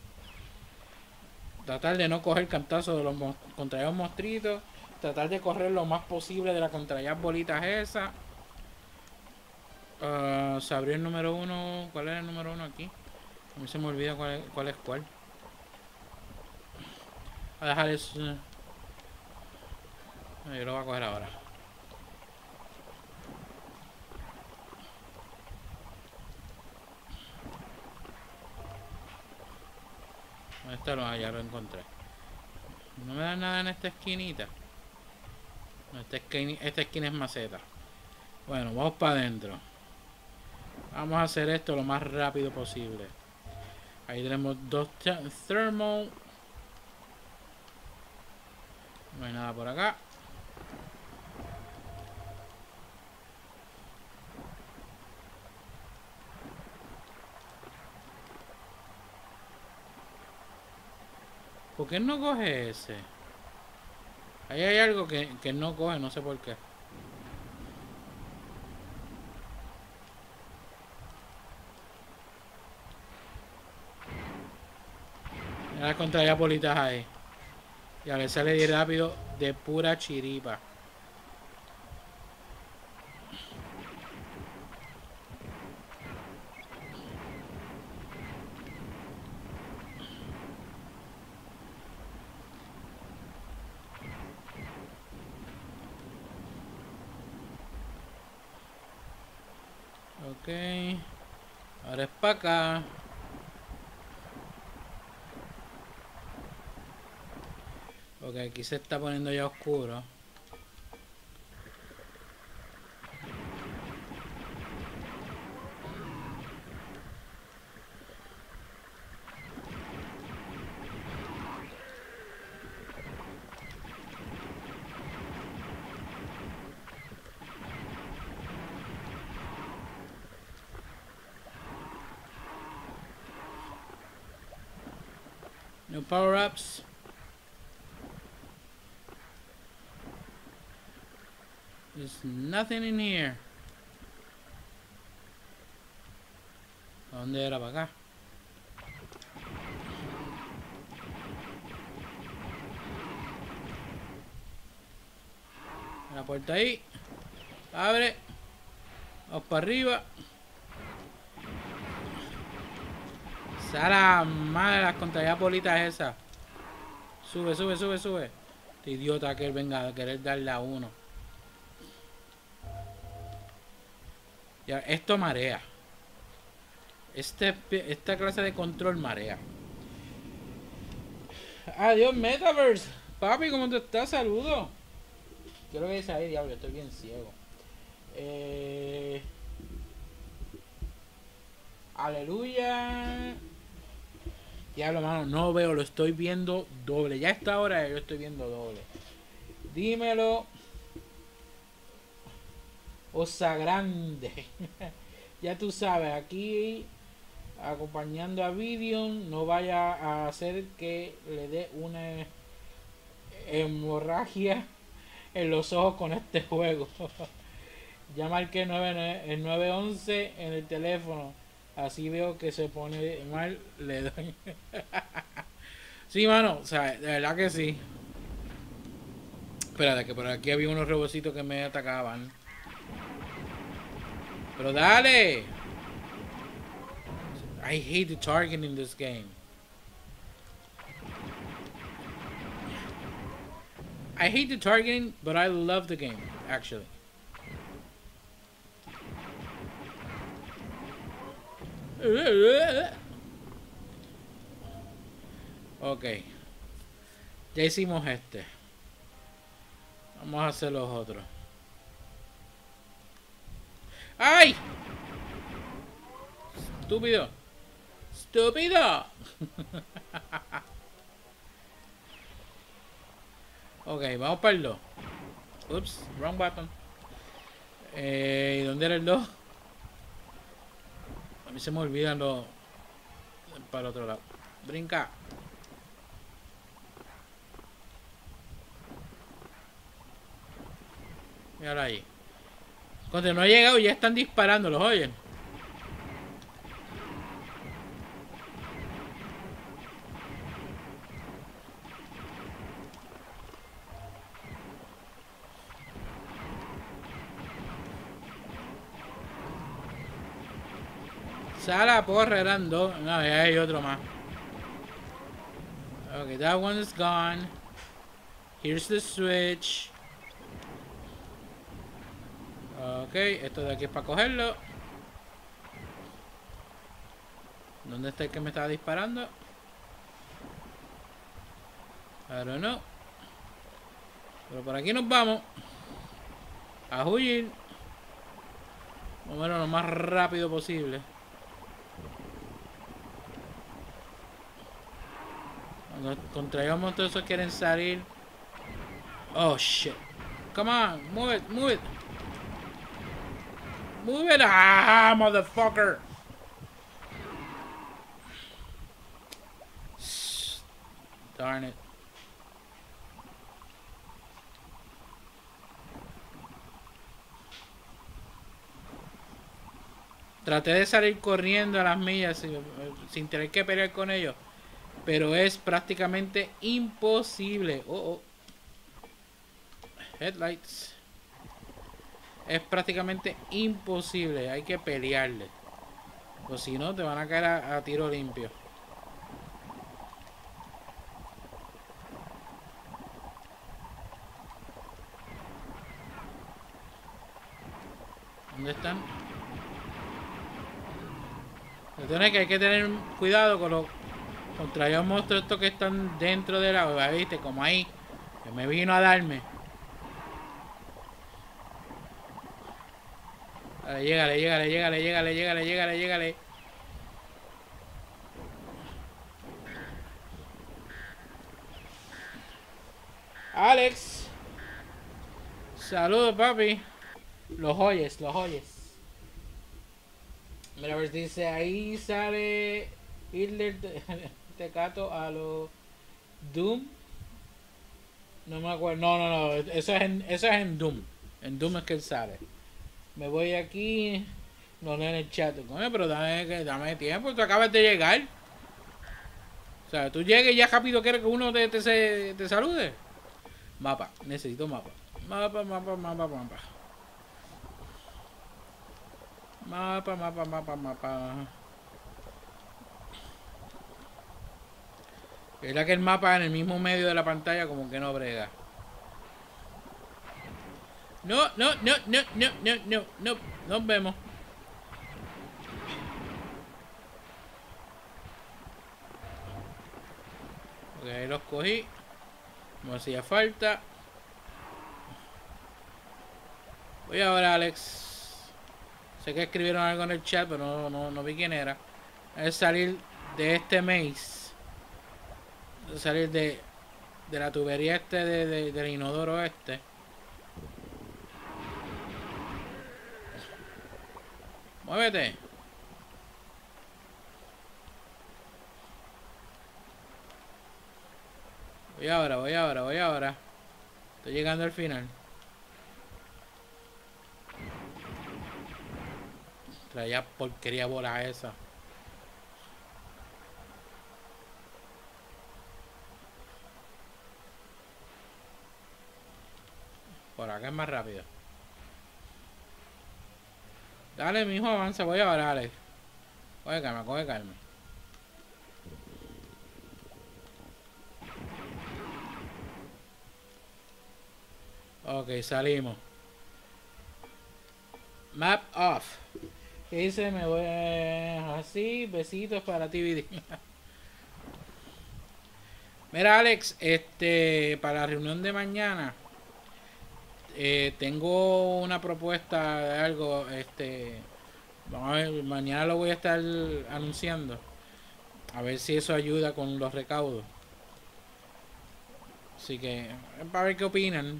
Tratar de no coger cantazo de los contra los monstruitos. Tratar de correr lo más posible de la contra las bolitas esas. Uh, se abrió el número uno. ¿Cuál era el número uno aquí? A mí se me olvida cuál es cuál. Es cuál. A dejar eso. Yo lo voy a coger ahora. ¿Dónde está? No, ya lo encontré. No me da nada en esta esquinita. Esta esquina, esta esquina es maceta. Bueno, vamos para adentro. Vamos a hacer esto lo más rápido posible. Ahí tenemos dos thermal. No hay nada por acá. ¿Por qué no coge ese? Ahí hay algo que, que no coge, no sé por qué. Mira las contrarias bolitas ahí. Ya le sale de rápido de pura chiripa. Ok. Ahora es para acá. Ok, aquí se está poniendo ya oscuro. No power-ups. There's nothing in here. ¿A dónde era? Para acá. La puerta ahí. Abre. Vamos para arriba. Sala madre las contrarias bolitas esas. Sube, sube, sube, sube. Este idiota que él venga a querer darle a uno. Ya, esto marea. Este, esta clase de control marea. Adiós, Metaverse. Papi, ¿cómo te estás? Saludos. Quiero que dice ahí, diablo, estoy bien ciego. Eh... Aleluya. Diablo, mano, no veo, lo estoy viendo doble. Ya a esta hora yo estoy viendo doble. Dímelo. Osa Grande. Ya tú sabes, aquí acompañando a Vidion, no vaya a hacer que le dé una hemorragia en los ojos con este juego. Ya marqué el nueve once en el teléfono. Así veo que se pone mal, le doy. Sí, mano, o sea, de verdad que sí. Espérate, que por aquí había unos robocitos que me atacaban. Pero dale. I hate the targeting in this game. I hate the targeting, but I love the game, actually. Ok. Ya hicimos este. Vamos a hacer los otros. ¡Ay! Estúpido. Estúpido. Ok, vamos para el dos. Ups, wrong button. Eh, ¿y dónde era el dos? A mí se me olvidan los... Para el otro lado. Brinca. Míralo ahí. Cuando no ha llegado ya están disparando, ¿los oyen? Sala, porra, eran dos. No, ya hay otro más. Ok, that one is gone. Here's the switch. Ok, esto de aquí es para cogerlo. ¿Dónde está el que me estaba disparando? I don't know. Pero por aquí nos vamos. A huir. Vamos a ver lo más rápido posible. Cuando contraigamos todos esos quieren salir. Oh shit. Come on, move it, move it. Move it, ah, motherfucker. Darn it. Traté de salir corriendo a las millas sin, sin tener que pelear con ellos. Pero es prácticamente imposible. Oh, oh. Headlights. Es prácticamente imposible. Hay que pelearle. O si no, te van a caer a, a tiro limpio. ¿Dónde están? Entonces que hay que tener cuidado con los contra los monstruos estos que están dentro de la hueva, ¿viste? Como ahí, que me vino a darme. Dale, llégale, llégale, llégale, llégale, llégale, llégale, llégale. Alex. Saludos, papi. Los oyes, los oyes. Mira, a ver, dice, ahí sale Hitler Tecato a los Doom. No me acuerdo. No, no, no. Eso es en, eso es en Doom. En Doom es que él sale. Me voy aquí. No, no en el chat. Coño, pero dame, dame tiempo. Tú acabas de llegar. O sea, tú llegues y ya rápido quieres que uno te, te, te salude. Mapa. Necesito mapa. Mapa, mapa, mapa, mapa. Mapa, mapa, mapa, mapa. Es la que el mapa en el mismo medio de la pantalla como que no brega. No, no, no, no, no, no, no, no. Nos vemos. Ok, ahí los cogí. No hacía falta. Voy ahora, Alex. Sé que escribieron algo en el chat, pero no, no, no vi quién era. Es salir de este maze. salir de, de la tubería este de, de, del inodoro este. Muévete. Voy ahora, voy ahora, voy ahora. Estoy llegando al final. Traía porquería bola esa. Por acá es más rápido. Dale, mijo, avanza, voy ahora, dale. Coge calma, coge calma. Ok, salimos. Map off. ¿Qué dice? Me voy a... así, besitos para ti, V D. Mira, Alex, este, para la reunión de mañana, eh, tengo una propuesta de algo, este, vamos a ver, mañana lo voy a estar anunciando, a ver si eso ayuda con los recaudos. Así que, para ver qué opinan.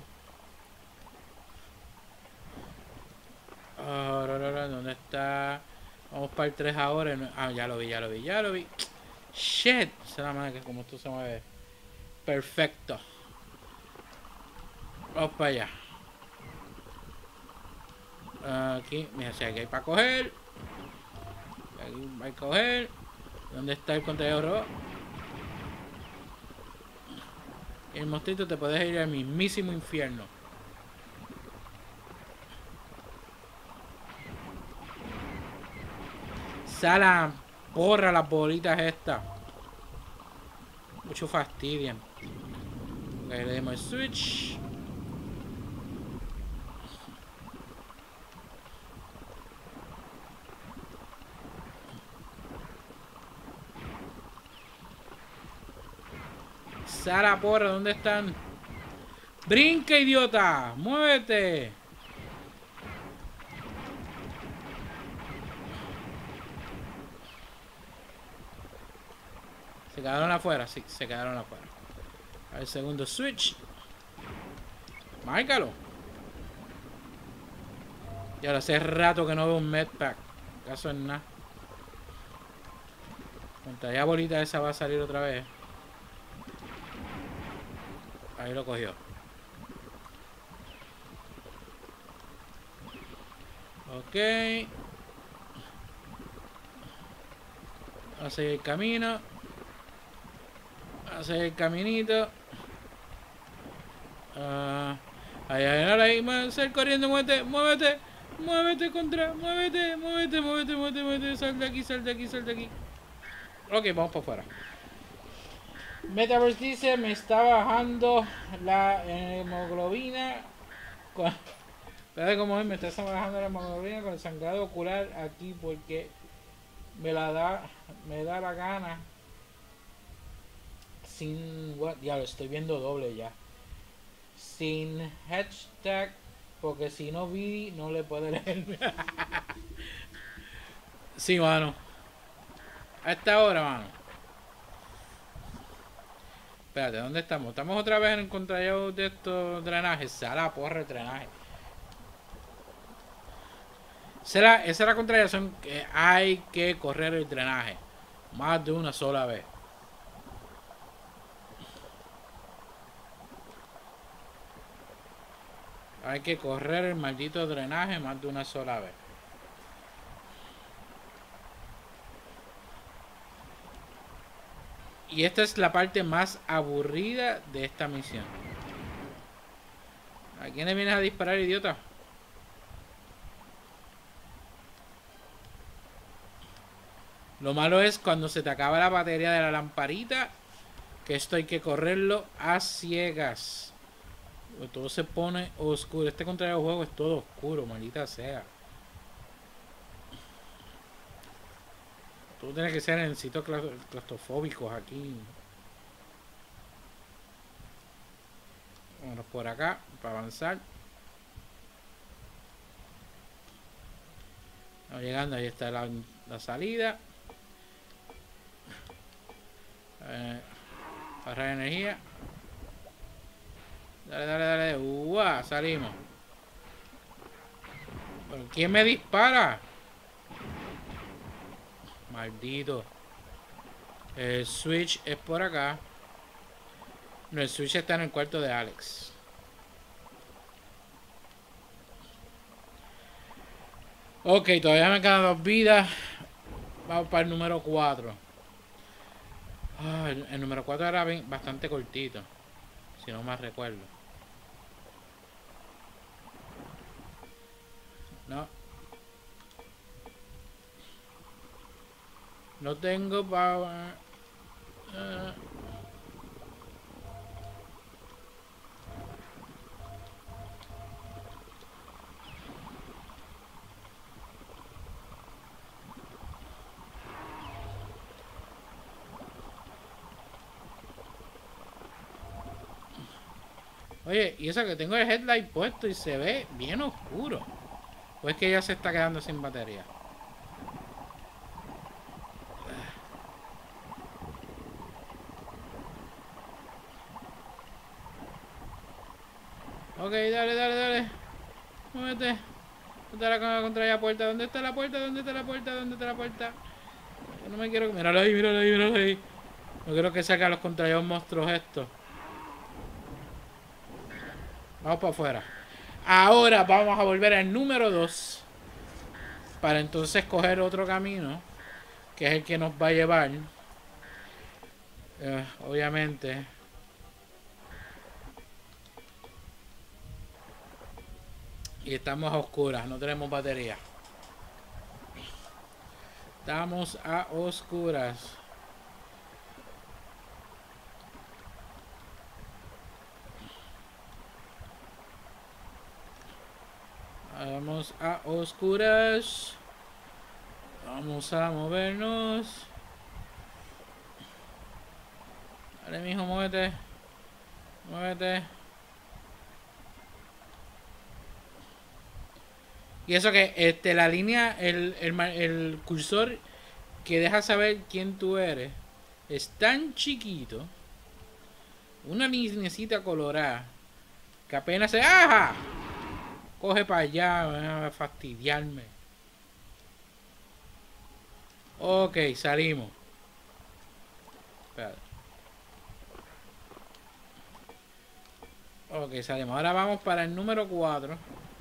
Oh, ¿dónde está? Vamos para el tres ahora. Ah, ya lo vi, ya lo vi, ya lo vi. Shit, esa es la madre que como esto se mueve. Perfecto. Vamos para allá. Aquí, mira, si aquí hay para coger. Aquí hay que coger. ¿Dónde está el contrario robot? El monstruito te puedes ir al mismísimo infierno. Sala, porra las bolitas estas. Mucho fastidian. Ok, le demos el switch. Sara, porra, ¿dónde están? ¡Brinca, idiota! ¡Muévete! ¿Se quedaron afuera? Sí, se quedaron afuera. Al segundo switch. Márcalo. Y ahora hace rato que no veo un medpack. Caso es nada. Pantalla bolita esa va a salir otra vez. Ahí lo cogió. Ok. Vamos a seguir el camino. Vamos a seguir el caminito. Uh, ahí, ahí, ahí, ahí, corriendo, muévete, muévete, muévete contra, muévete, muévete, muévete, muévete, muévete, sal de aquí, sal de aquí, sal de aquí. Ok, vamos para afuera. Metaverse dice, me está bajando la hemoglobina. Con... ¿Sabes cómo es? Me está bajando la hemoglobina con el sangrado ocular aquí porque me la da, me da la gana. Sin, what? Ya lo estoy viendo doble ya. Sin hashtag, porque si no vi, no le puede leer. Sí, mano. A esta hora, mano. Espérate, ¿dónde estamos? Estamos otra vez en el contrario de estos drenajes. Sala, porra, el drenaje. Esa era, esa era la contrariación que hay que correr el drenaje. Más de una sola vez. Hay que correr el maldito drenaje más de una sola vez. Y esta es la parte más aburrida de esta misión. ¿A quién le vienes a disparar, idiota? Lo malo es cuando se te acaba la batería de la lamparita, que esto hay que correrlo a ciegas. Todo se pone oscuro. Este contrario juego es todo oscuro, maldita sea. Todo tiene que ser en sitios claustrofóbicos aquí. Vámonos por acá para avanzar. Estamos llegando, ahí está la, la salida. Eh, Barra de energía. Dale, dale, dale. Uah, salimos. ¿Pero quién me dispara? Maldito. El switch es por acá. No, el switch está en el cuarto de Alex. Ok, todavía me quedan dos vidas. Vamos para el número cuatro. Ah, el, el número cuatro era bien, bastante cortito. Si no me recuerdo. No. No tengo power. Uh. Oye, y eso que tengo el headlight puesto y se ve bien oscuro. ¿O es que ya se está quedando sin batería? Ok, dale, dale, dale. Muévete. ¿Dónde está la contra la puerta? ¿Dónde está la puerta? ¿Dónde está la puerta? ¿Dónde está la puerta? Yo no me quiero... Míralo ahí, míralo ahí, míralo ahí. No quiero que saque a los contrarios monstruos estos. Vamos para afuera. Ahora vamos a volver al número dos. Para entonces coger otro camino. Que es el que nos va a llevar. Eh, obviamente. Y estamos a oscuras. No tenemos batería. Estamos a oscuras. Vamos a oscuras. Vamos a movernos. Dale, mijo, muévete. Muévete. Y eso que este, la línea, el, el, el cursor que deja saber quién tú eres es tan chiquito. Una linecita colorada que apenas se... ¡Ajá! Coge para allá, a fastidiarme. Ok, salimos. Espérate. Ok, salimos. Ahora vamos para el número cuatro.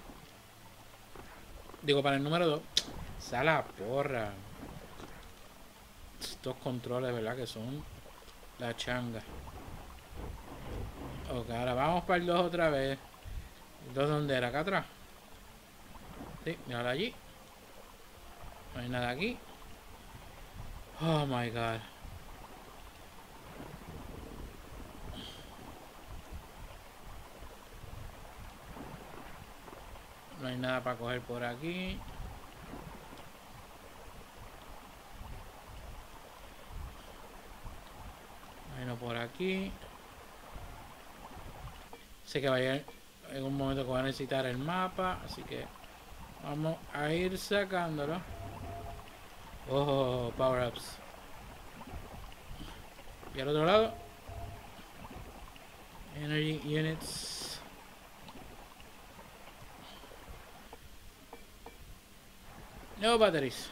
Digo, para el número dos. Sala porra. Estos controles, ¿verdad? Que son la changa. Ok, ahora vamos para el dos otra vez. ¿El dos dónde era? Acá atrás. Sí, míralo allí. No hay nada aquí. Oh my god. No hay nada para coger por aquí. Bueno, por aquí. Sé que vaya en un momento que voy a necesitar el mapa, así que vamos a ir sacándolo. Oh, power ups. Y al otro lado, energy units. No batteries.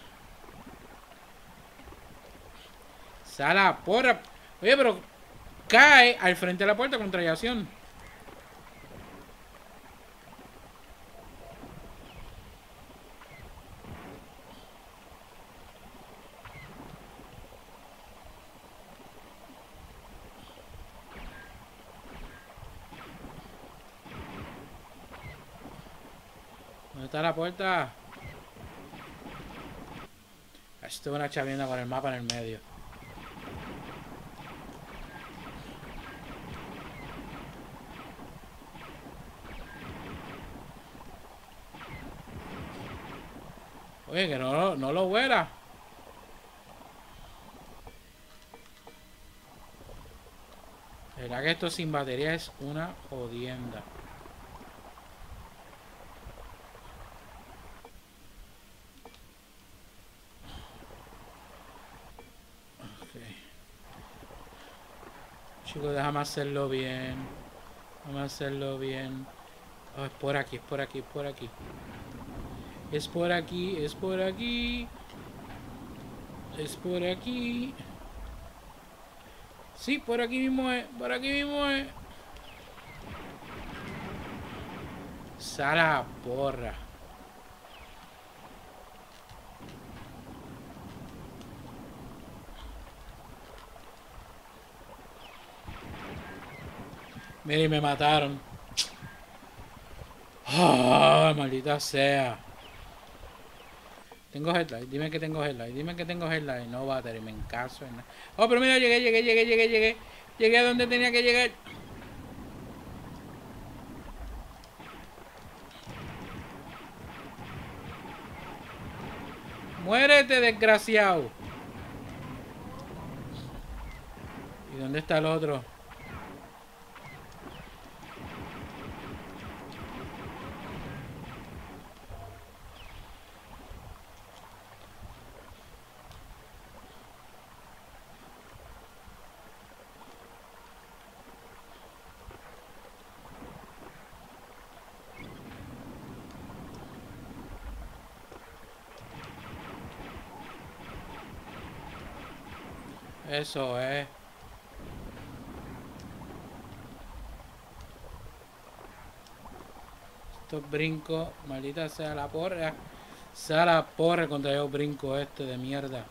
Sala porra. Oye, pero cae al frente de la puerta con trayección. ¿Dónde está la puerta? Estoy una chavienda con el mapa en el medio. Oye, que no, no lo huela. La verdad que esto sin batería es una jodienda. Chicos, déjame hacerlo bien. Déjame hacerlo bien. Oh, es por aquí, es por aquí, es por aquí. Es por aquí, es por aquí. Es por aquí. Sí, por aquí mismo es, por aquí mismo es. Sara porra. Mira, y me mataron. ¡Ah, maldita sea! Tengo headlight, dime que tengo headlight, dime que tengo headlight. No battery, me encaso en nada. Oh, pero mira, llegué, llegué, llegué, llegué, llegué. Llegué a donde tenía que llegar. Muérete, desgraciado. ¿Y dónde está el otro? Eso es. Estos brincos, maldita sea la porra. Sea la porra contra yo brinco este de mierda.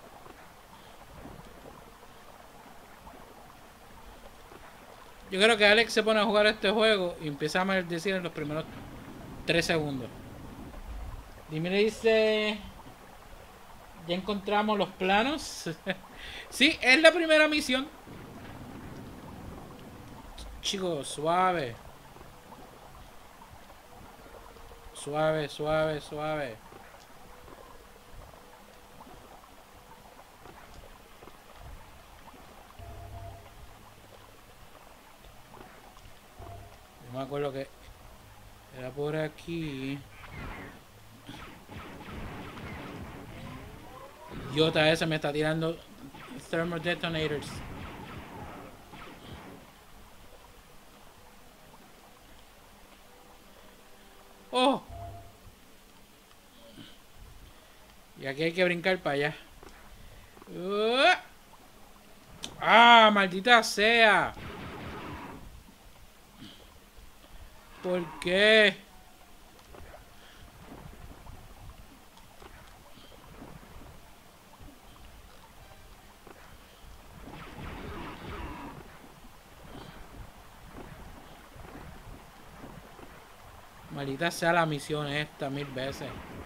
Yo creo que Alex se pone a jugar este juego y empieza a maldecir en los primeros tres segundos. Dime, le dice... Ya encontramos los planos. Sí, es la primera misión. Chicos, suave. Suave, suave, suave. Yo me acuerdo que era por aquí. Idiota ese me está tirando thermal detonators. Oh. Y aquí hay que brincar para allá. Uh. Ah, maldita sea. ¿Por qué? Maldita sea la misión esta mil veces.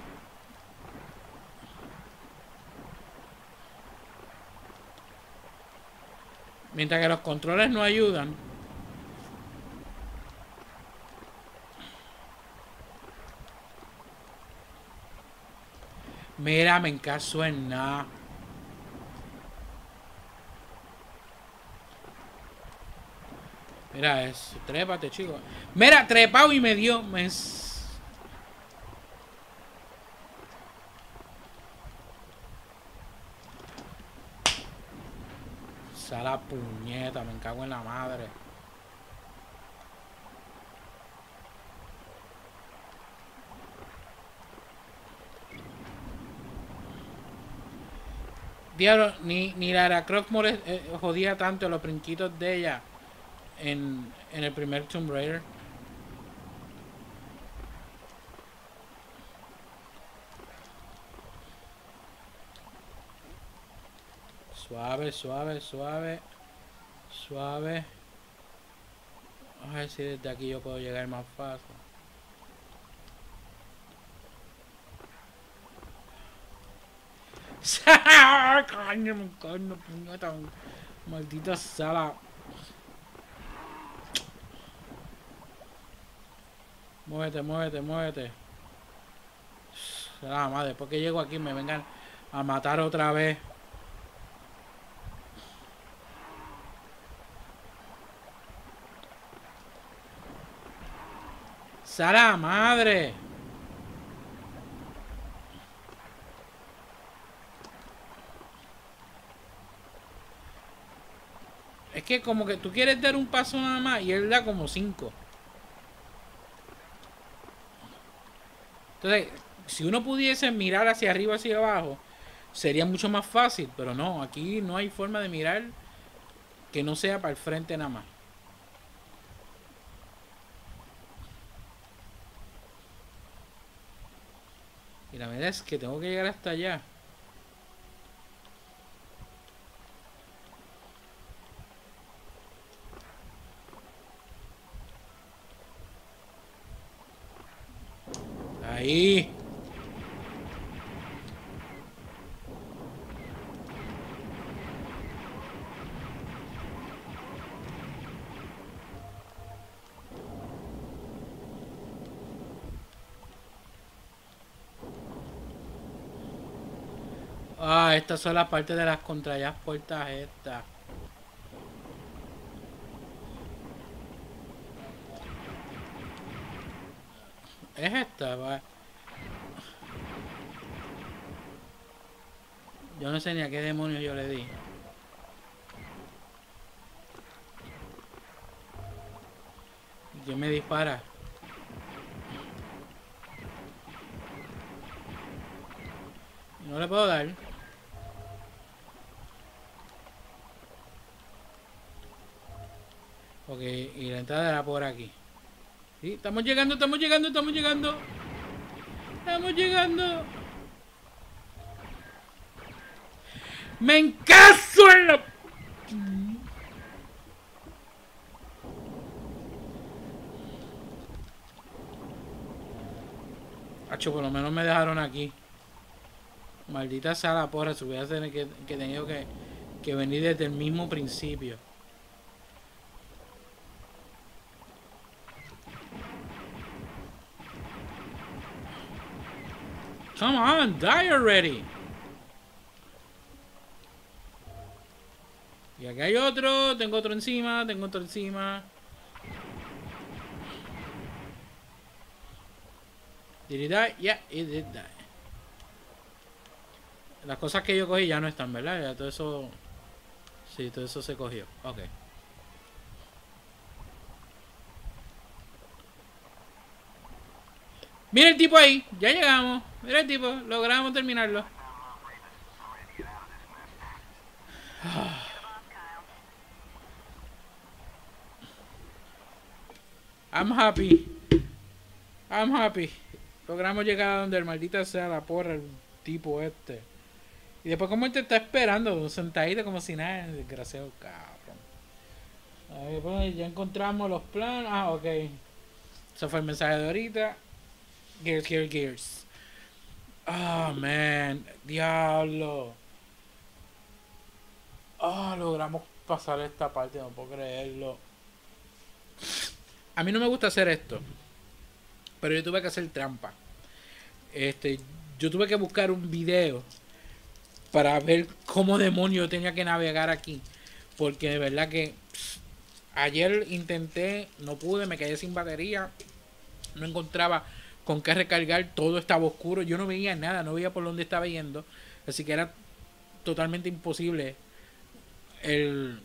Mientras que los controles no ayudan. Mira, me encaso en nada. Mira eso. Trépate, chico. Mira, trepado y me dio. Me... Sala puñeta, me cago en la madre. Diablo, ni, ni Lara Croft molest, eh, jodía tanto los brinquitos de ella en, en el primer Tomb Raider. Suave, suave, suave. Suave. Vamos a ver si desde aquí yo puedo llegar más fácil. Coño, me coño, puñeta. Maldita sala. Muévete, muévete, muévete. La madre, después que llego aquí me vengan a matar otra vez. ¡Sala madre! Es que como que tú quieres dar un paso nada más y él da como cinco. Entonces, si uno pudiese mirar hacia arriba, hacia abajo, sería mucho más fácil. Pero no, aquí no hay forma de mirar que no sea para el frente nada más. Y la verdad es que tengo que llegar hasta allá. Ahí. Ah, estas son las partes de las contrallas puertas estas. Es esta, va. Yo no sé ni a qué demonios yo le di. ¿Quién me dispara? No le puedo dar. Ok, y la entrada era por aquí. Sí, estamos llegando, estamos llegando, estamos llegando. Estamos llegando. Me encaso en la... Hacho, por lo menos me dejaron aquí. Maldita sea la porra, se hubiera tenido que, que tenido que, que venir desde el mismo principio. Come on, die already. Y aquí hay otro, tengo otro encima, tengo otro encima. Did he die? Yeah, he did die. Las cosas que yo cogí ya no están, ¿verdad? Ya todo eso... Sí, todo eso se cogió. Ok. Mira el tipo ahí, ya llegamos. Mira el tipo, logramos terminarlo. I'm happy. I'm happy. Logramos llegar a donde el maldita sea la porra, el tipo este. Y después como él te está esperando, sentadito como si nada, desgraciado cabrón. Ahí, pues, ya encontramos los planos. Ah, ok. Eso fue el mensaje de ahorita. Gears, gears, gears. Ah, oh, man. Diablo. Ah, oh, logramos pasar esta parte, no puedo creerlo. A mí no me gusta hacer esto, pero yo tuve que hacer trampa. Este, yo tuve que buscar un video para ver cómo demonios tenía que navegar aquí, porque de verdad que pff, ayer intenté, no pude, me quedé sin batería, no encontraba con qué recargar, todo estaba oscuro, yo no veía nada, no veía por dónde estaba yendo, así que era totalmente imposible el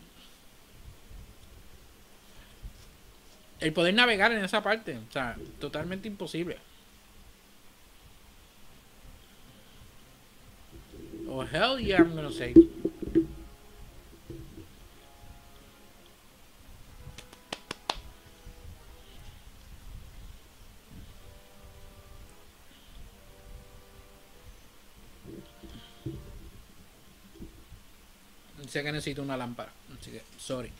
el poder navegar en esa parte, o sea, totalmente imposible. Oh hell yeah, I'm gonna say. Sé que necesito una lámpara, así que sorry.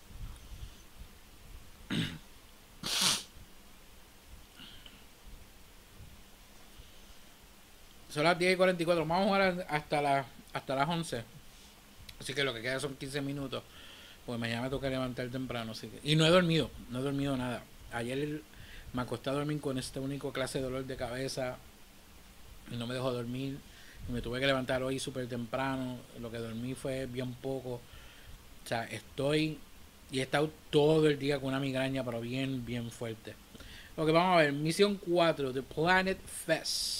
Son las diez y cuarenta y cuatro. Vamos a jugar hasta, la, hasta las once. Así que lo que queda son quince minutos. Pues mañana me toca levantar temprano. Así que... Y no he dormido. No he dormido nada. Ayer me acosté a dormir con este único clase de dolor de cabeza. Y no me dejó dormir. Y me tuve que levantar hoy súper temprano. Lo que dormí fue bien poco. O sea, estoy... Y he estado todo el día con una migraña, pero bien, bien fuerte. Ok, vamos a ver. Misión cuatro. The Planet Fest.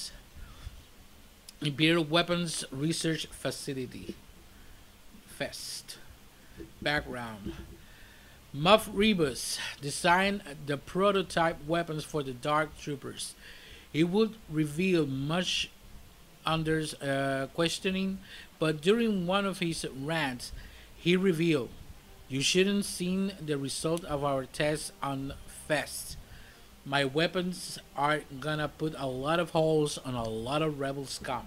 Imperial Weapons Research Facility. Fest. Background. Muff Rebus designed the prototype weapons for the Dark Troopers. He would reveal much under uh, questioning, but during one of his rants, he revealed, "You shouldn't seen the result of our tests on Fest. My weapons are gonna put a lot of holes on a lot of rebel scum."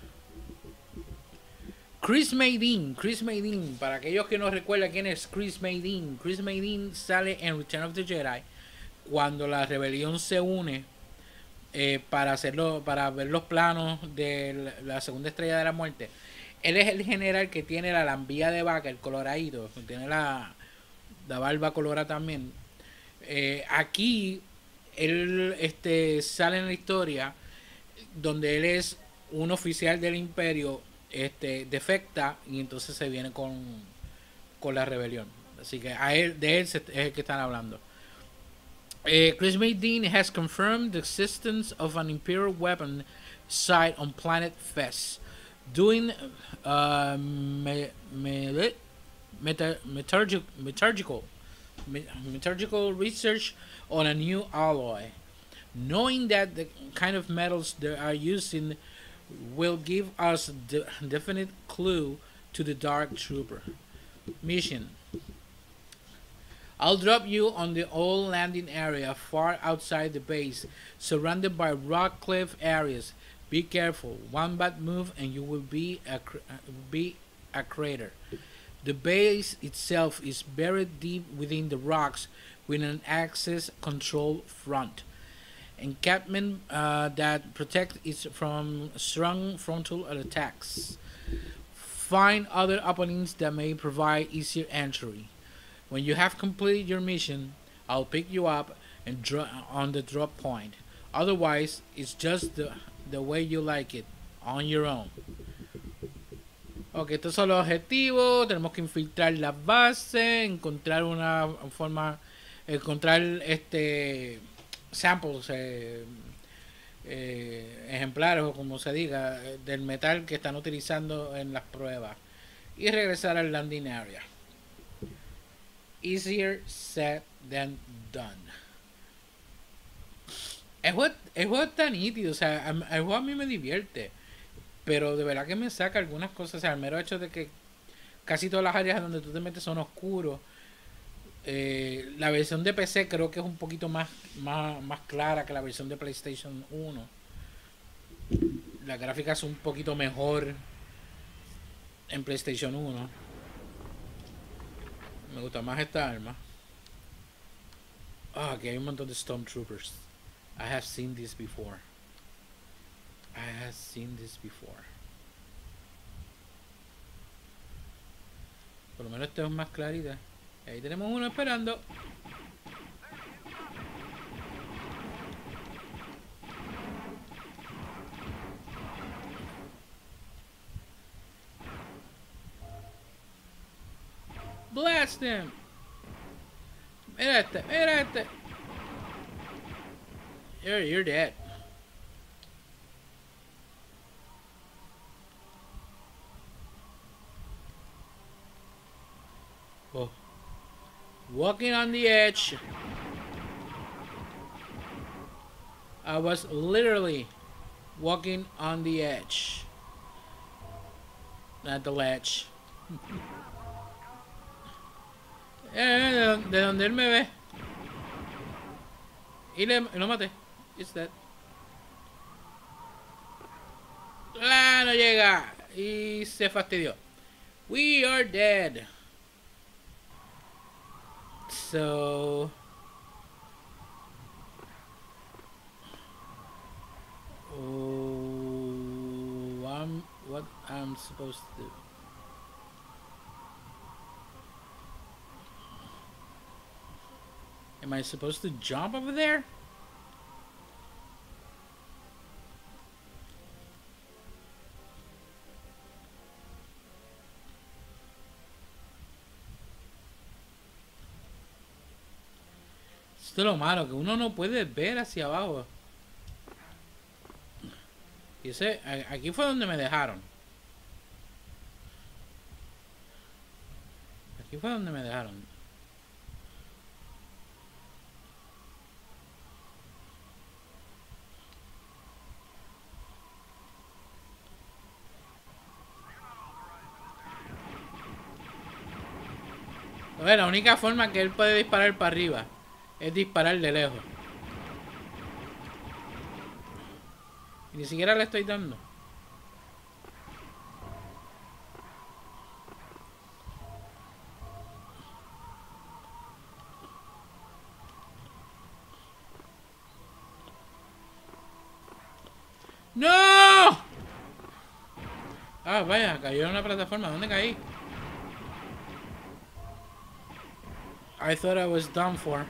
Chris Madin, Chris Madin, para aquellos que no recuerdan quién es Chris Madin, Chris Madin sale en Return of the Jedi cuando la rebelión se une eh, para hacerlo, para ver los planos de la segunda estrella de la muerte. Él es el general que tiene la lambilla de vaca, el coloradito, tiene la, la barba colorada también. Eh, aquí él este, sale en la historia donde él es un oficial del imperio, este, defecta y entonces se viene con, con la rebelión. Así que a él, de él es el que están hablando. Uh, Chris Madin has confirmed the existence of an Imperial weapon site on Planet Fest, doing uh, me, me, meta, metallurgical, metallurgical, metallurgical research on a new alloy. Knowing that the kind of metals they are using will give us a definite clue to the Dark Trooper mission. I'll drop you on the old landing area far outside the base, surrounded by rock cliff areas. Be careful. One bad move and you will be a, be a crater. The base itself is buried deep within the rocks with an access control front. Encampment uh, that protect it from strong frontal attacks. Find other openings that may provide easier entry. When you have completed your mission, I'll pick you up and dro on the drop point. Otherwise, it's just the, the way you like it, on your own. Ok, estos son los objetivos. Tenemos que infiltrar la base, encontrar una forma, encontrar este samples, eh, eh, ejemplares o como se diga, del metal que están utilizando en las pruebas y regresar al landing area. Easier said than done. El juego, el juego está nítido, o sea, el juego a mí me divierte, pero de verdad que me saca algunas cosas, o sea, el mero hecho de que casi todas las áreas donde tú te metes son oscuros. Eh, la versión de P C creo que es un poquito más, más, más clara que la versión de PlayStation uno. La gráfica es un poquito mejor en PlayStation uno. Me gusta más esta arma. Ah, aquí hay un montón de Stormtroopers. I have seen this before. I have seen this before. Por lo menos esta es más clarita. Ahí tenemos uno esperando. Blast him. Mira este, mira este. You're, you're dead. Oh. Walking on the edge. I was literally walking on the edge. Not the ledge. Eh, de donde él me ve. Y le, lo maté. It's dead. Ah, no llega. Y se fastidió. We are dead. So... Oh, I'm, what I'm supposed to do. Am I supposed to jump over there? Esto es lo malo, que uno no puede ver hacia abajo. Y ese, aquí fue donde me dejaron. Aquí fue donde me dejaron. A ver, la única forma que él puede disparar para arriba es disparar de lejos. Y ni siquiera le estoy dando. ¡No! Ah, vaya, cayó en una plataforma. ¿Dónde caí? I thought I was done for.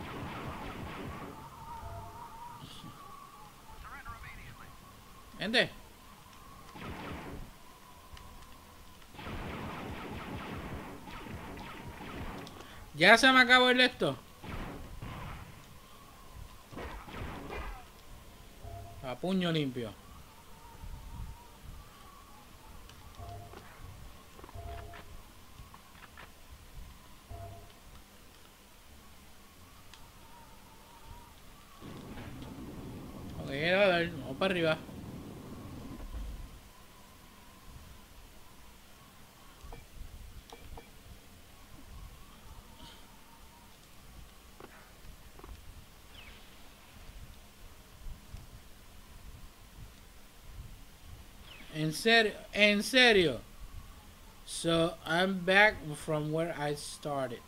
Gente. Ya se me acabó el esto. A puño limpio. Ok, va a dar. Vamos para arriba. En serio, en serio. So I'm back from where I started.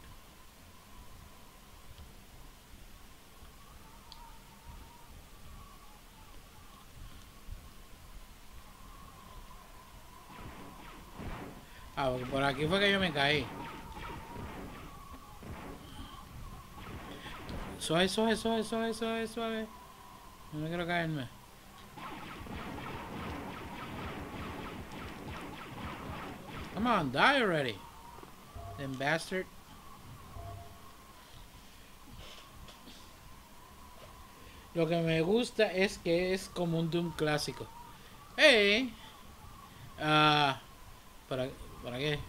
Ah, por aquí fue que yo me caí. Suave, suave, suave, suave, suave, suave. No me quiero caerme. Come on, die already. Then bastard. Lo que me gusta es que es como un Doom clásico. Hey. Ah. Uh, ¿para, ¿Para qué?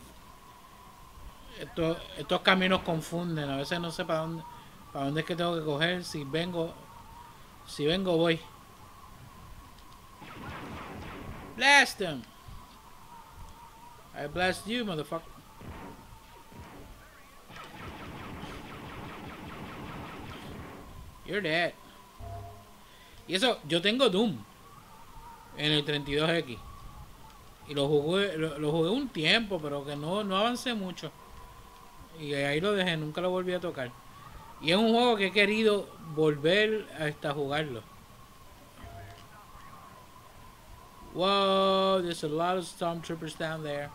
Esto, estos caminos confunden. A veces no sé para dónde, para dónde es que tengo que coger. Si vengo, si vengo voy. Blast them. I blast you, motherfucker. You're dead. Y eso, yo tengo Doom en el treinta y dos equis. Y lo jugué, lo, lo jugué un tiempo, pero que no, no avancé mucho. Y ahí lo dejé, nunca lo volví a tocar. Y es un juego que he querido volver hasta jugarlo. Wow, there's a lot of stormtroopers down there.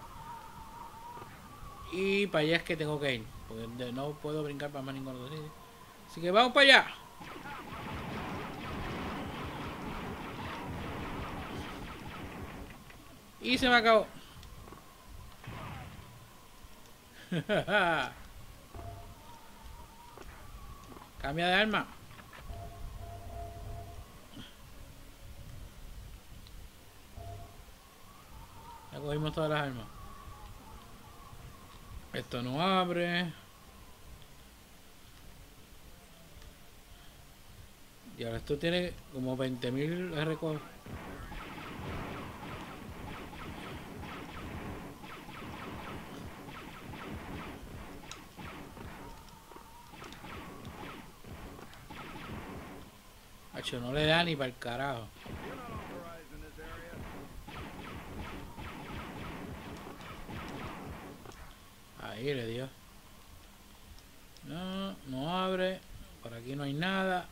Y para allá es que tengo que ir, porque no puedo brincar para más ninguno de los sitios. Así que vamos para allá. Y se me acabó. Cambia de arma. Ya cogimos todas las armas. Esto no abre. Y ahora esto tiene como veinte mil recoger. Hacho, no le da ni para el carajo. Ahí le dio. No, no abre. Por aquí no hay nada.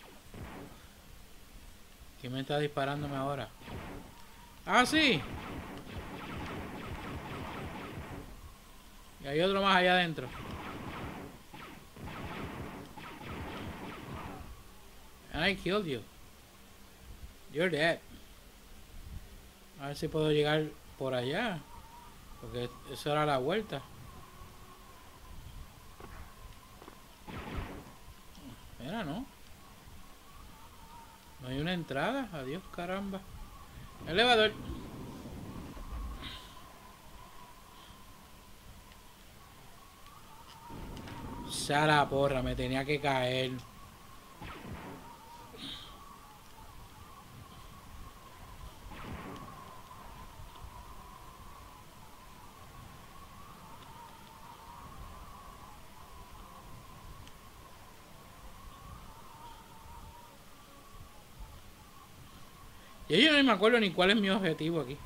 ¿Quién me está disparándome ahora? ¡Ah, sí! Y hay otro más allá adentro. And I killed you. You're dead. A ver si puedo llegar por allá. Porque eso era la vuelta. Mira, ¿no? No hay una entrada. Adiós, caramba. Elevador. sea la porra, me tenía que caer. Y yo no me acuerdo ni cuál es mi objetivo aquí.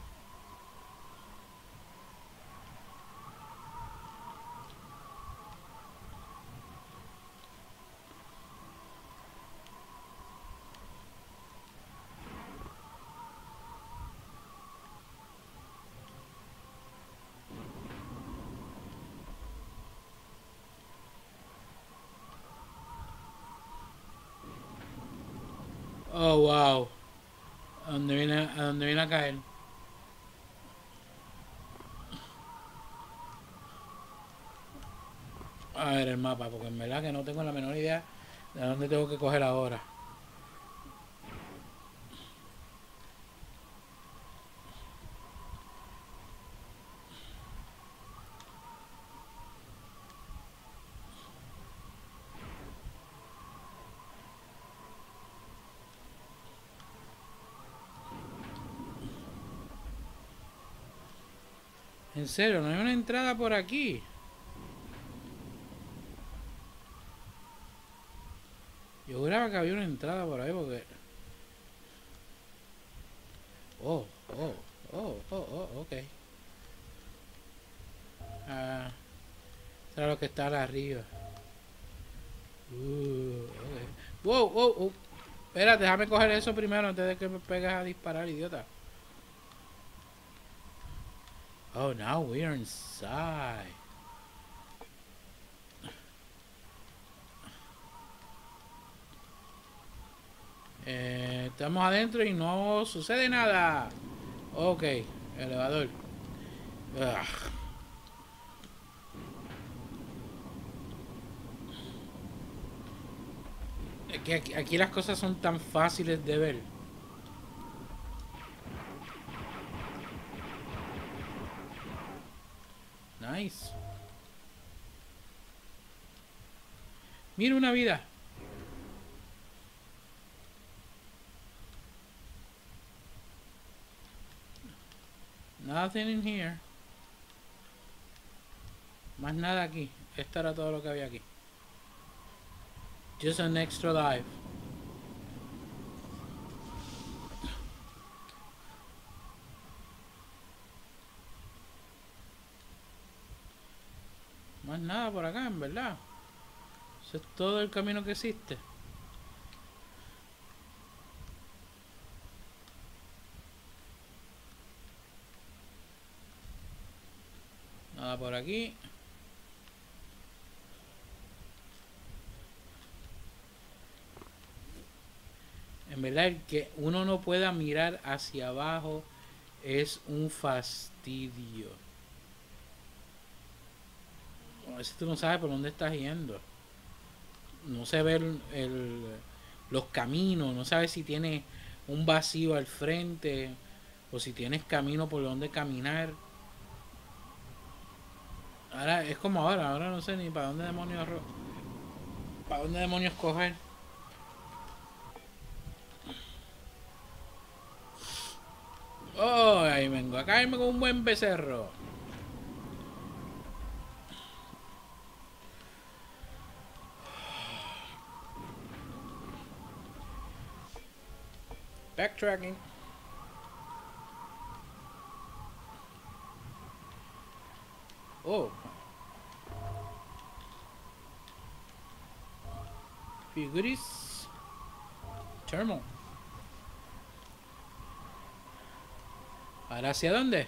Oh, wow. ¿A dónde viene, a dónde viene a caer? A ver el mapa, porque en verdad que no tengo la menor idea de dónde tengo que coger ahora. En serio, no hay una entrada por aquí. Yo juraba que había una entrada por ahí porque... Oh, oh, oh, oh, oh, ok. Ah, será lo que está arriba. Uh, okay. Wow, wow, wow. Espera, déjame coger eso primero antes de que me pegues a disparar, idiota. Oh, now we're inside. Eh, estamos adentro y no sucede nada. Ok, elevador. Ugh. Es que aquí, aquí las cosas son tan fáciles de ver. Nice. Mira una vida. Nothing in here. Más nada aquí. Esto era todo lo que había aquí. Just an extra life. Más nada por acá, en verdad. Eso es todo el camino que existe. Nada por aquí. En verdad, el que uno no pueda mirar hacia abajo es un fastidio. A veces tú no sabes por dónde estás yendo. No se ve el, el, los caminos. No sabes si tienes un vacío al frente o si tienes camino por donde caminar. Ahora es como ahora. Ahora no sé ni para dónde demonios para dónde demonios coger. Oh, ahí vengo a caerme con un buen becerro. Backtracking. Oh. Few goodies. Thermal. ¿Ahora hacia dónde?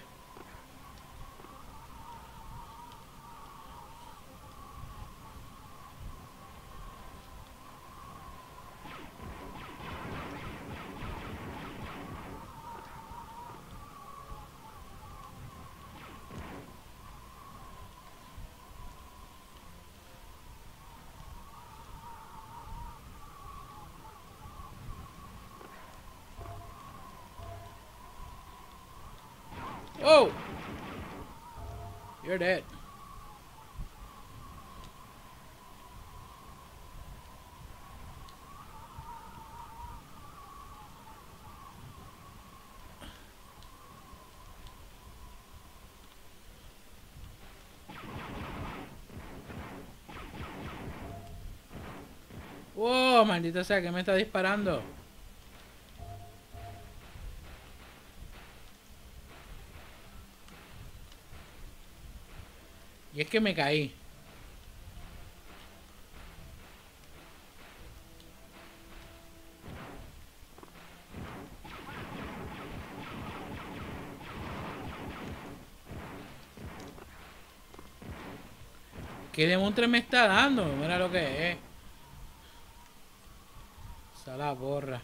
Oh! You're dead. ¡Oh, maldita sea! ¿Qué me está disparando? Y es que me caí. ¿Qué demontre me está dando? Mira lo que es. Esa la borra.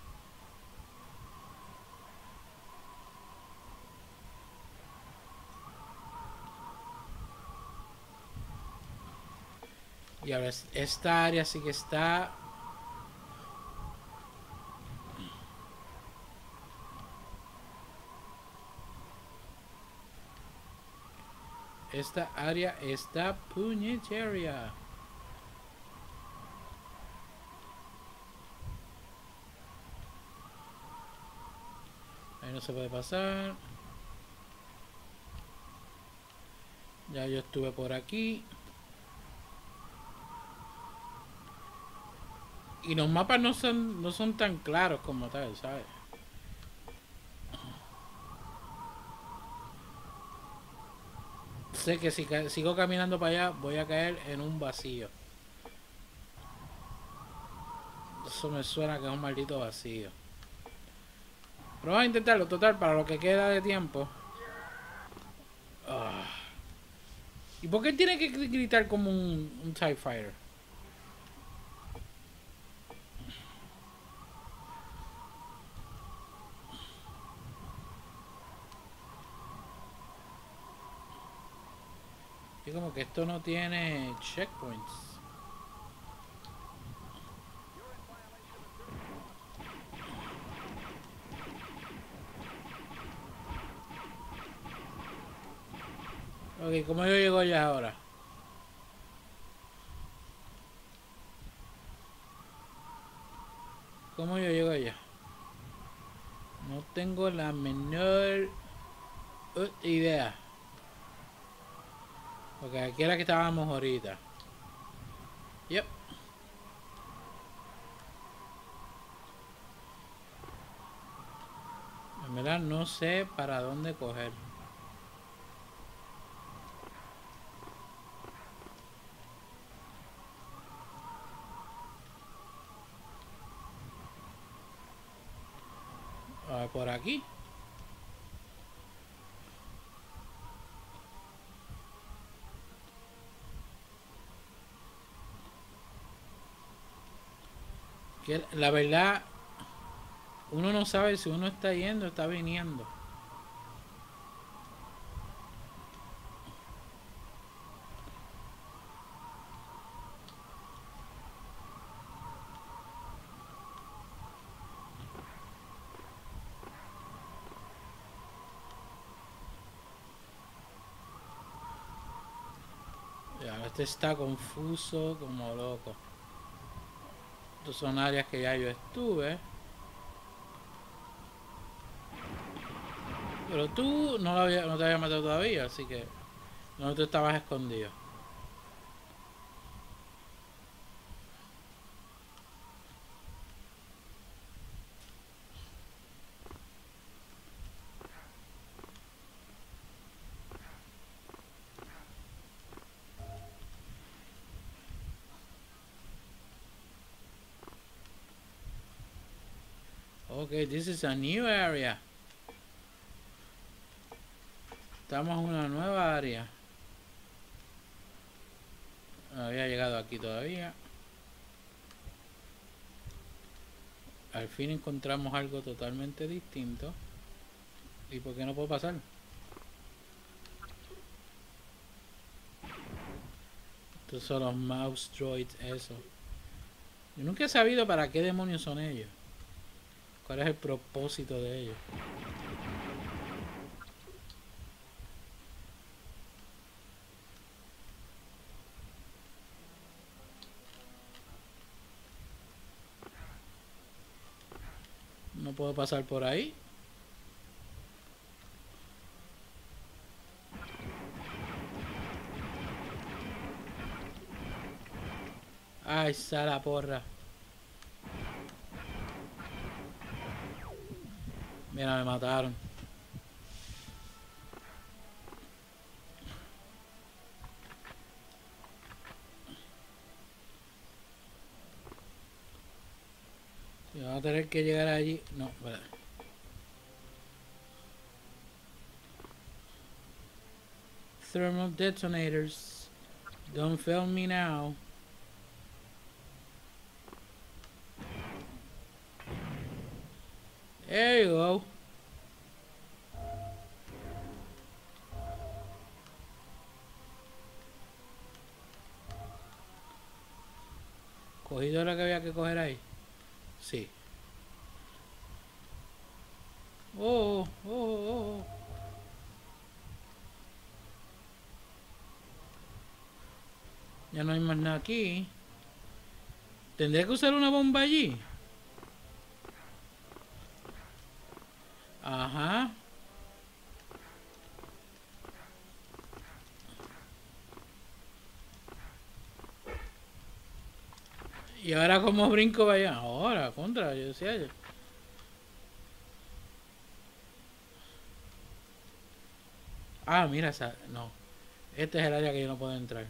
Y ahora esta área sí que está... Esta área está puñetera. Ahí no se puede pasar. Ya yo estuve por aquí. Y los mapas no son, no son tan claros como tal, ¿sabes? Sé que si sigo caminando para allá voy a caer en un vacío. Eso me suena que es un maldito vacío. Pero vamos a intentarlo, total, para lo que queda de tiempo. Oh. ¿Y por qué tiene que gritar como un, un TIE Fighter? Y como que esto no tiene checkpoints. Ok, ¿cómo yo llego allá ahora? ¿Cómo yo llego allá? No tengo la menor uh, idea. Porque aquí era que estábamos ahorita. Yep. En verdad no sé para dónde coger. A ver, por aquí. Que la verdad, uno no sabe si uno está yendo o está viniendo. Ya, este está confuso como loco. Estas son áreas que ya yo estuve. Pero tú no, lo había, no te habías matado todavía, así que no te estabas escondido. Ok, this is a new area. Estamos en una nueva área. No había llegado aquí todavía. Al fin encontramos algo totalmente distinto. ¿Y por qué no puedo pasar? Estos son los mouse droids, eso. Yo nunca he sabido para qué demonios son ellos. ¿Cuál es el propósito de ellos? No puedo pasar por ahí. Ay, sala porra. Mira, me mataron. Y vamos a tener que llegar allí. No, espera. Thermal detonators. Don't fail me now. There you go. ¿Cogido lo que había que coger ahí? Sí. Oh, oh, oh, oh. Ya no hay más nada aquí. ¿Tendré que usar una bomba allí? Ajá. ¿Y ahora cómo brinco para allá? Ahora, contra, yo decía yo. Ah, mira, esa, no. Este es el área que yo no puedo entrar.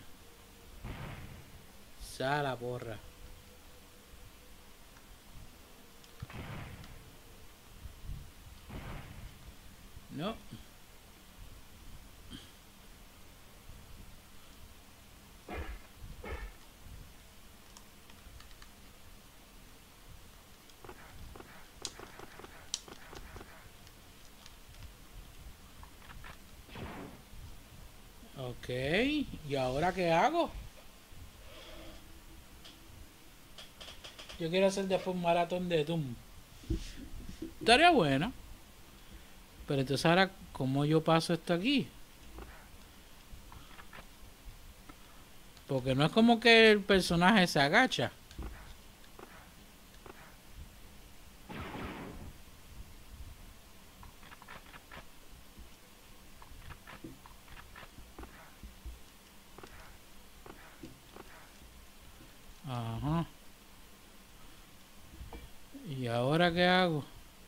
Sala porra. No. Ok, ¿y ahora qué hago? Yo quiero hacer después un maratón de Doom. Estaría bueno. Pero entonces ahora, ¿cómo yo paso esto aquí? Porque no es como que el personaje se agacha. Ajá. ¿Y ahora qué hago?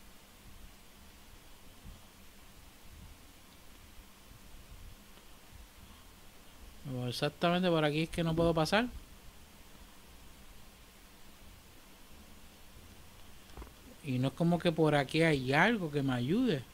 Pues exactamente por aquí es que no puedo pasar. Y no es como que por aquí hay algo que me ayude.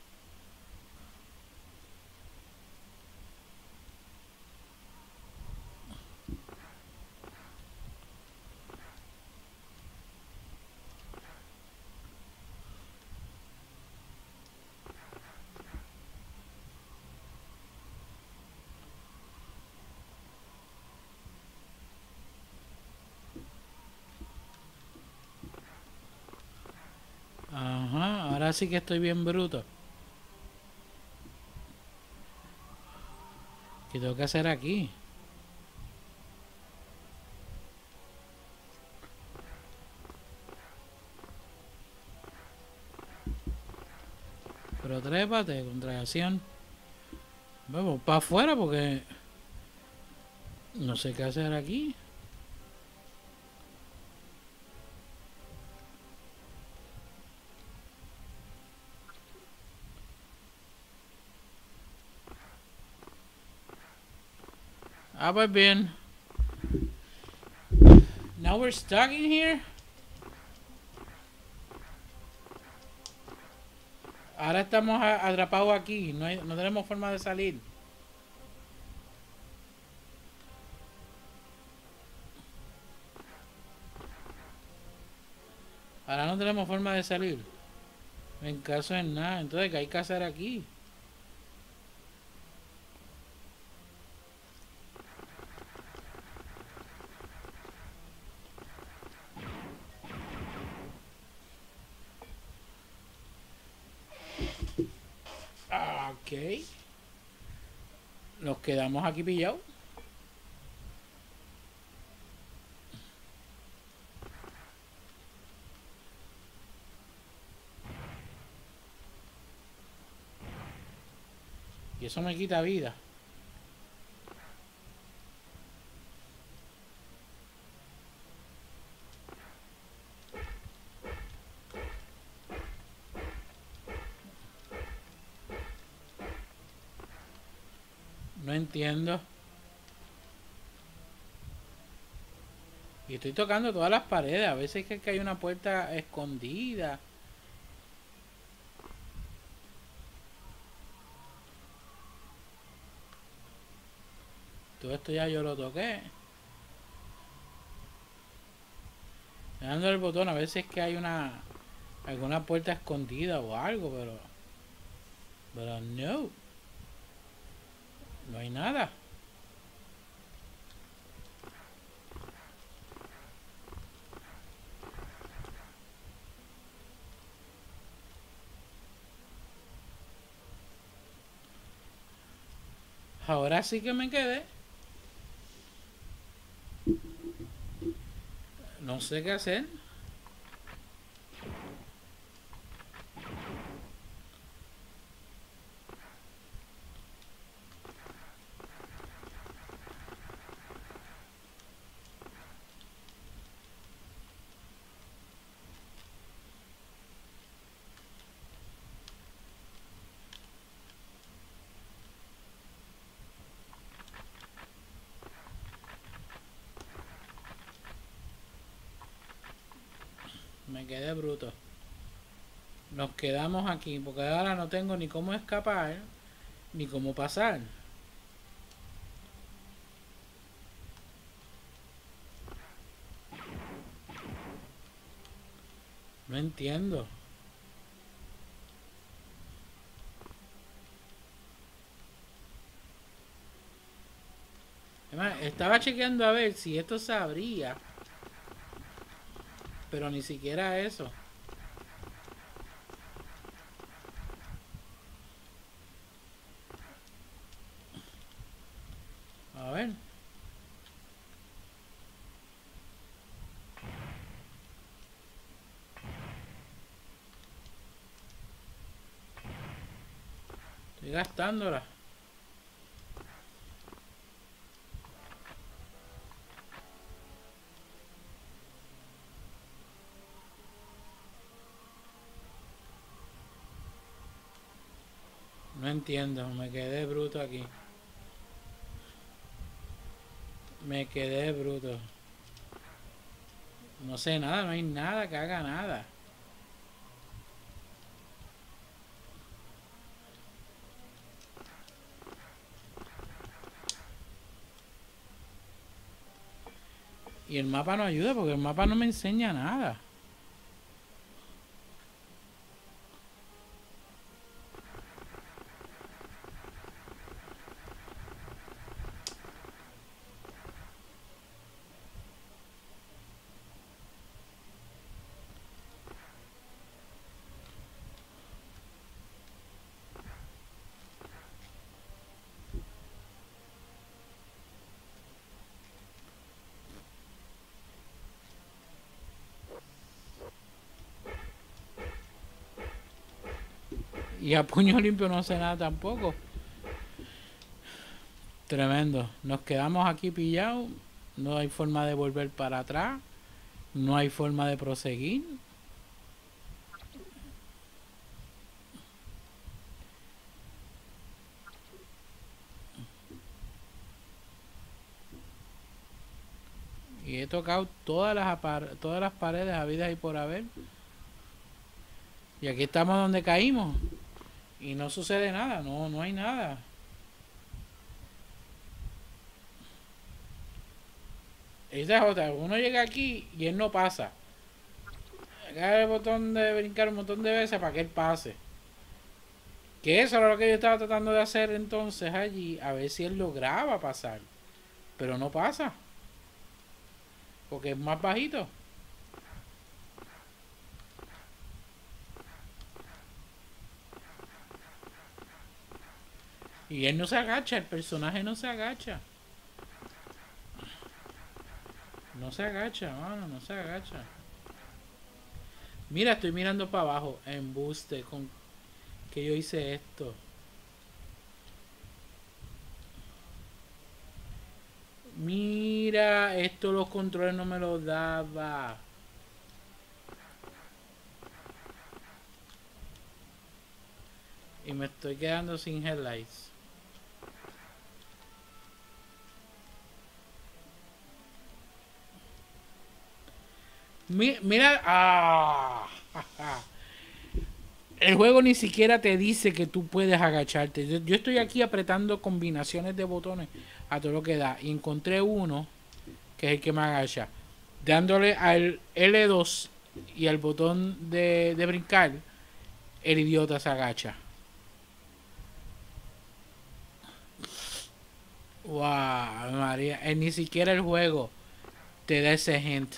Ajá, ahora sí que estoy bien bruto. ¿Qué tengo que hacer aquí? Pero trépate, contracción. Vamos para afuera porque no sé qué hacer aquí. Ah, pues bien. Now we're stuck in here. Ahora estamos atrapados aquí. No, hay, no tenemos forma de salir. Ahora no tenemos forma de salir. En caso de nada. Entonces, ¿qué hay que hacer aquí? Ok. Nos quedamos aquí pillados. Y eso me quita vida. No entiendo. Y estoy tocando todas las paredes. A veces es que hay una puerta escondida. Todo esto ya yo lo toqué. Dando el botón. A veces es que hay una... alguna puerta escondida o algo, pero... pero no. No hay nada. Ahora sí que me quedé. No sé qué hacer. Me quedé bruto. Nos quedamos aquí porque ahora no tengo ni cómo escapar ni cómo pasar. No entiendo. Además, estaba chequeando a ver si esto se abría, pero ni siquiera eso. A ver. Estoy gastándola. No entiendo, me quedé bruto aquí. Me quedé bruto. No sé nada, no hay nada que haga nada. Y el mapa no ayuda porque el mapa no me enseña nada. Y a puño limpio no sé nada tampoco. Tremendo. Nos quedamos aquí pillados. No hay forma de volver para atrás. No hay forma de proseguir. Y he tocado todas las todas las paredes habidas y por haber. Y aquí estamos donde caímos. Y no sucede nada. No, no hay nada. Esa es otra. Uno llega aquí y él no pasa. Agarra el botón de brincar un montón de veces para que él pase. Que eso era lo que yo estaba tratando de hacer entonces allí. A ver si él lograba pasar. Pero no pasa. Porque es más bajito. Y él no se agacha. El personaje no se agacha. No se agacha, mano. No se agacha. Mira, estoy mirando para abajo. Embuste. Con que yo hice esto. Mira, esto los controles no me los daba. Y me estoy quedando sin headlights. Mi- mira, ah, el juego ni siquiera te dice que tú puedes agacharte. Yo, yo estoy aquí apretando combinaciones de botones a todo lo que da. Y encontré uno que es el que me agacha. Dándole al L dos y al botón de, de brincar, el idiota se agacha. Wow, María. Eh, ni siquiera el juego te da ese hint.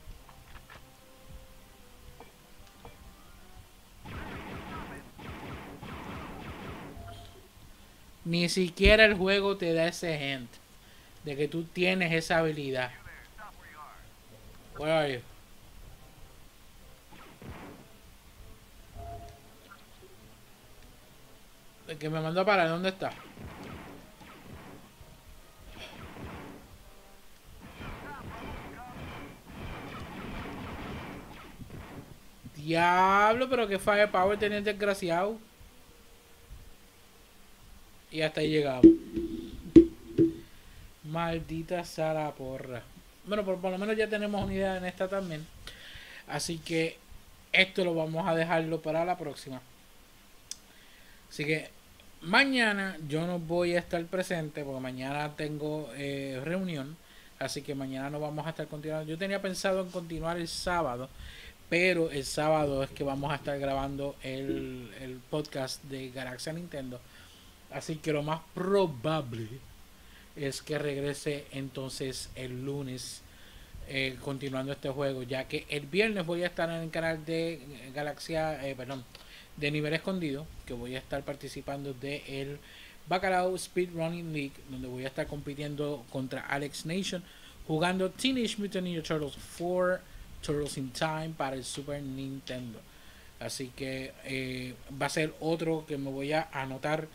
Ni siquiera el juego te da ese hint de que tú tienes esa habilidad. Where are you? El que me mandó para ¿dónde está? Diablo, pero que firepower tenía el desgraciado. Y hasta ahí llegamos. Maldita Sara porra. Bueno, por, por lo menos ya tenemos una idea en esta también. Así que esto lo vamos a dejarlo para la próxima. Así que mañana yo no voy a estar presente porque mañana tengo eh, reunión. Así que mañana no vamos a estar continuando. Yo tenía pensado en continuar el sábado. Pero el sábado es que vamos a estar grabando el, el podcast de Galaxia Nintendo. Así que lo más probable es que regrese entonces el lunes eh, continuando este juego, ya que el viernes voy a estar en el canal de Galaxia, eh, perdón, de Nivel Escondido, que voy a estar participando de el Bacalao Speedrunning League, donde voy a estar compitiendo contra Alex Nation, jugando Teenage Mutant Ninja Turtles cuatro Turtles in Time para el Super Nintendo. Así que eh, va a ser otro que me voy a anotar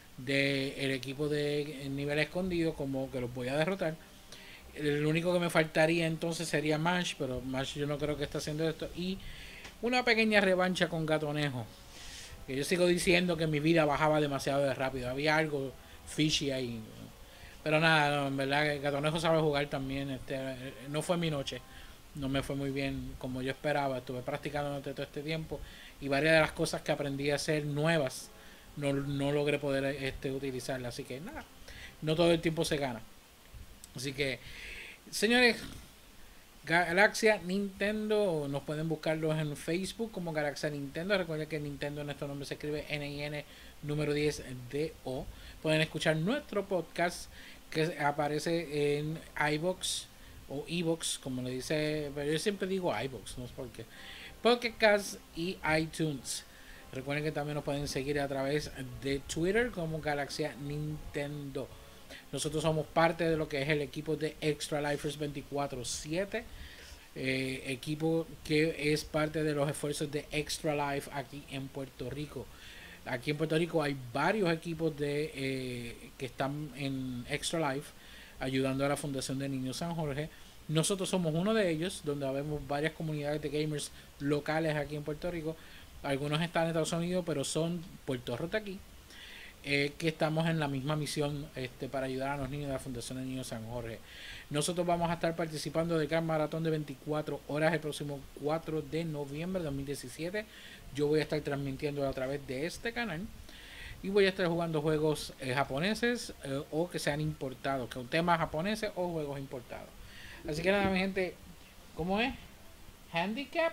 del equipo de Nivel Escondido, como que los voy a derrotar. El único que me faltaría entonces sería Mash, pero Mash yo no creo que esté haciendo esto. Y una pequeña revancha con Gatonejo, que yo sigo diciendo que mi vida bajaba demasiado de rápido, había algo fishy ahí. Pero nada, no, en verdad Gatonejo sabe jugar también. Este, no fue mi noche, no me fue muy bien como yo esperaba. Estuve practicando durante todo este tiempo y varias de las cosas que aprendí a hacer nuevas no, no logré poder este, utilizarlas. Así que nada, no todo el tiempo se gana. Así que, señores, Galaxia Nintendo, nos pueden buscarlos en Facebook como Galaxia Nintendo. Recuerden que Nintendo en nuestro nombre se escribe N I N número diez D O. Pueden escuchar nuestro podcast que aparece en iVoox o iVoox, como le dice, pero yo siempre digo iVoox, no sé por qué. Podcast y iTunes. Recuerden que también nos pueden seguir a través de Twitter como Galaxia Nintendo. Nosotros somos parte de lo que es el equipo de Extra Lifers veinticuatro siete, eh, equipo que es parte de los esfuerzos de Extra Life aquí en Puerto Rico. Aquí en Puerto Rico hay varios equipos de eh, que están en Extra Life ayudando a la Fundación de Niños San Jorge. Nosotros somos uno de ellos, donde vemos varias comunidades de gamers locales aquí en Puerto Rico. Algunos están en Estados Unidos, pero son Puerto Rico aquí. Eh, que estamos en la misma misión este, para ayudar a los niños de la Fundación de Niños San Jorge. Nosotros vamos a estar participando del Gran Maratón de veinticuatro horas el próximo cuatro de noviembre de dos mil diecisiete. Yo voy a estar transmitiendo a través de este canal y voy a estar jugando juegos eh, japoneses eh, o que sean importados, que un tema japoneses o juegos importados. Así que nada, mi gente, ¿cómo es? ¿Handicap?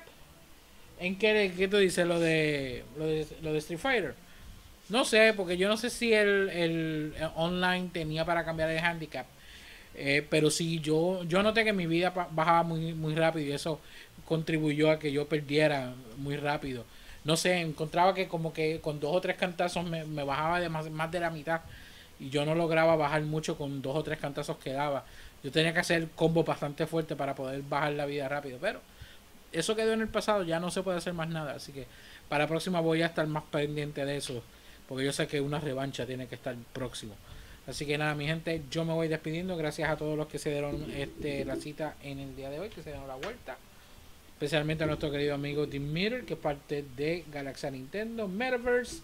¿En qué, qué tú dices lo de, lo de lo de Street Fighter? No sé, porque yo no sé si el, el, el online tenía para cambiar el handicap. Eh, pero sí, yo, yo noté que mi vida bajaba muy, muy rápido y eso contribuyó a que yo perdiera muy rápido. No sé, encontraba que como que con dos o tres cantazos me, me bajaba de más, más de la mitad y yo no lograba bajar mucho con dos o tres cantazos que daba. Yo tenía que hacer combos bastante fuertes para poder bajar la vida rápido, pero eso quedó en el pasado, ya no se puede hacer más nada. Así que para la próxima voy a estar más pendiente de eso, porque yo sé que una revancha tiene que estar próximo. Así que nada, mi gente, yo me voy despidiendo. Gracias a todos los que se dieron este, la cita en el día de hoy, que se dieron la vuelta. Especialmente a nuestro querido amigo Dimir, que es parte de Galaxia Nintendo, Metaverse,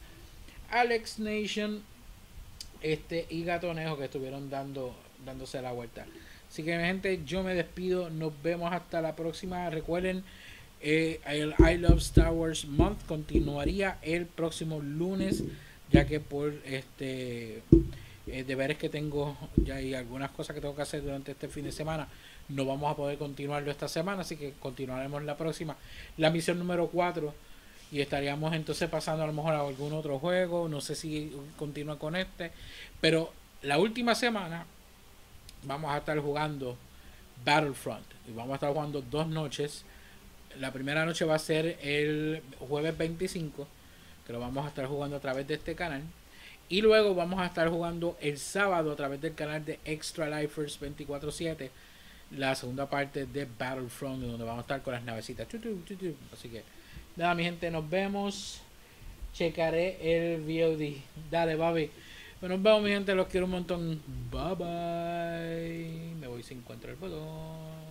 Alex Nation este, y Gatonejo, que estuvieron dando, dándose la vuelta. Así que, mi gente, yo me despido. Nos vemos hasta la próxima. Recuerden, eh, el I Love Star Wars Month continuaría el próximo lunes, ya que por este eh, deberes que tengo ya y algunas cosas que tengo que hacer durante este fin de semana, no vamos a poder continuarlo esta semana, así que continuaremos la próxima, la misión número cuatro, y estaríamos entonces pasando a lo mejor a algún otro juego. No sé si continúa con este, pero la última semana vamos a estar jugando Battlefront y vamos a estar jugando dos noches. La primera noche va a ser el jueves veinticinco, que lo vamos a estar jugando a través de este canal, y luego vamos a estar jugando el sábado a través del canal de Extra Lifers veinticuatro siete, la segunda parte de Battlefront, donde vamos a estar con las navecitas. Así que nada, mi gente, nos vemos. Checaré el V O D. Dale, Bobby. Bueno, nos vemos, mi gente, los quiero un montón. Bye bye. Me voy si encuentro el botón.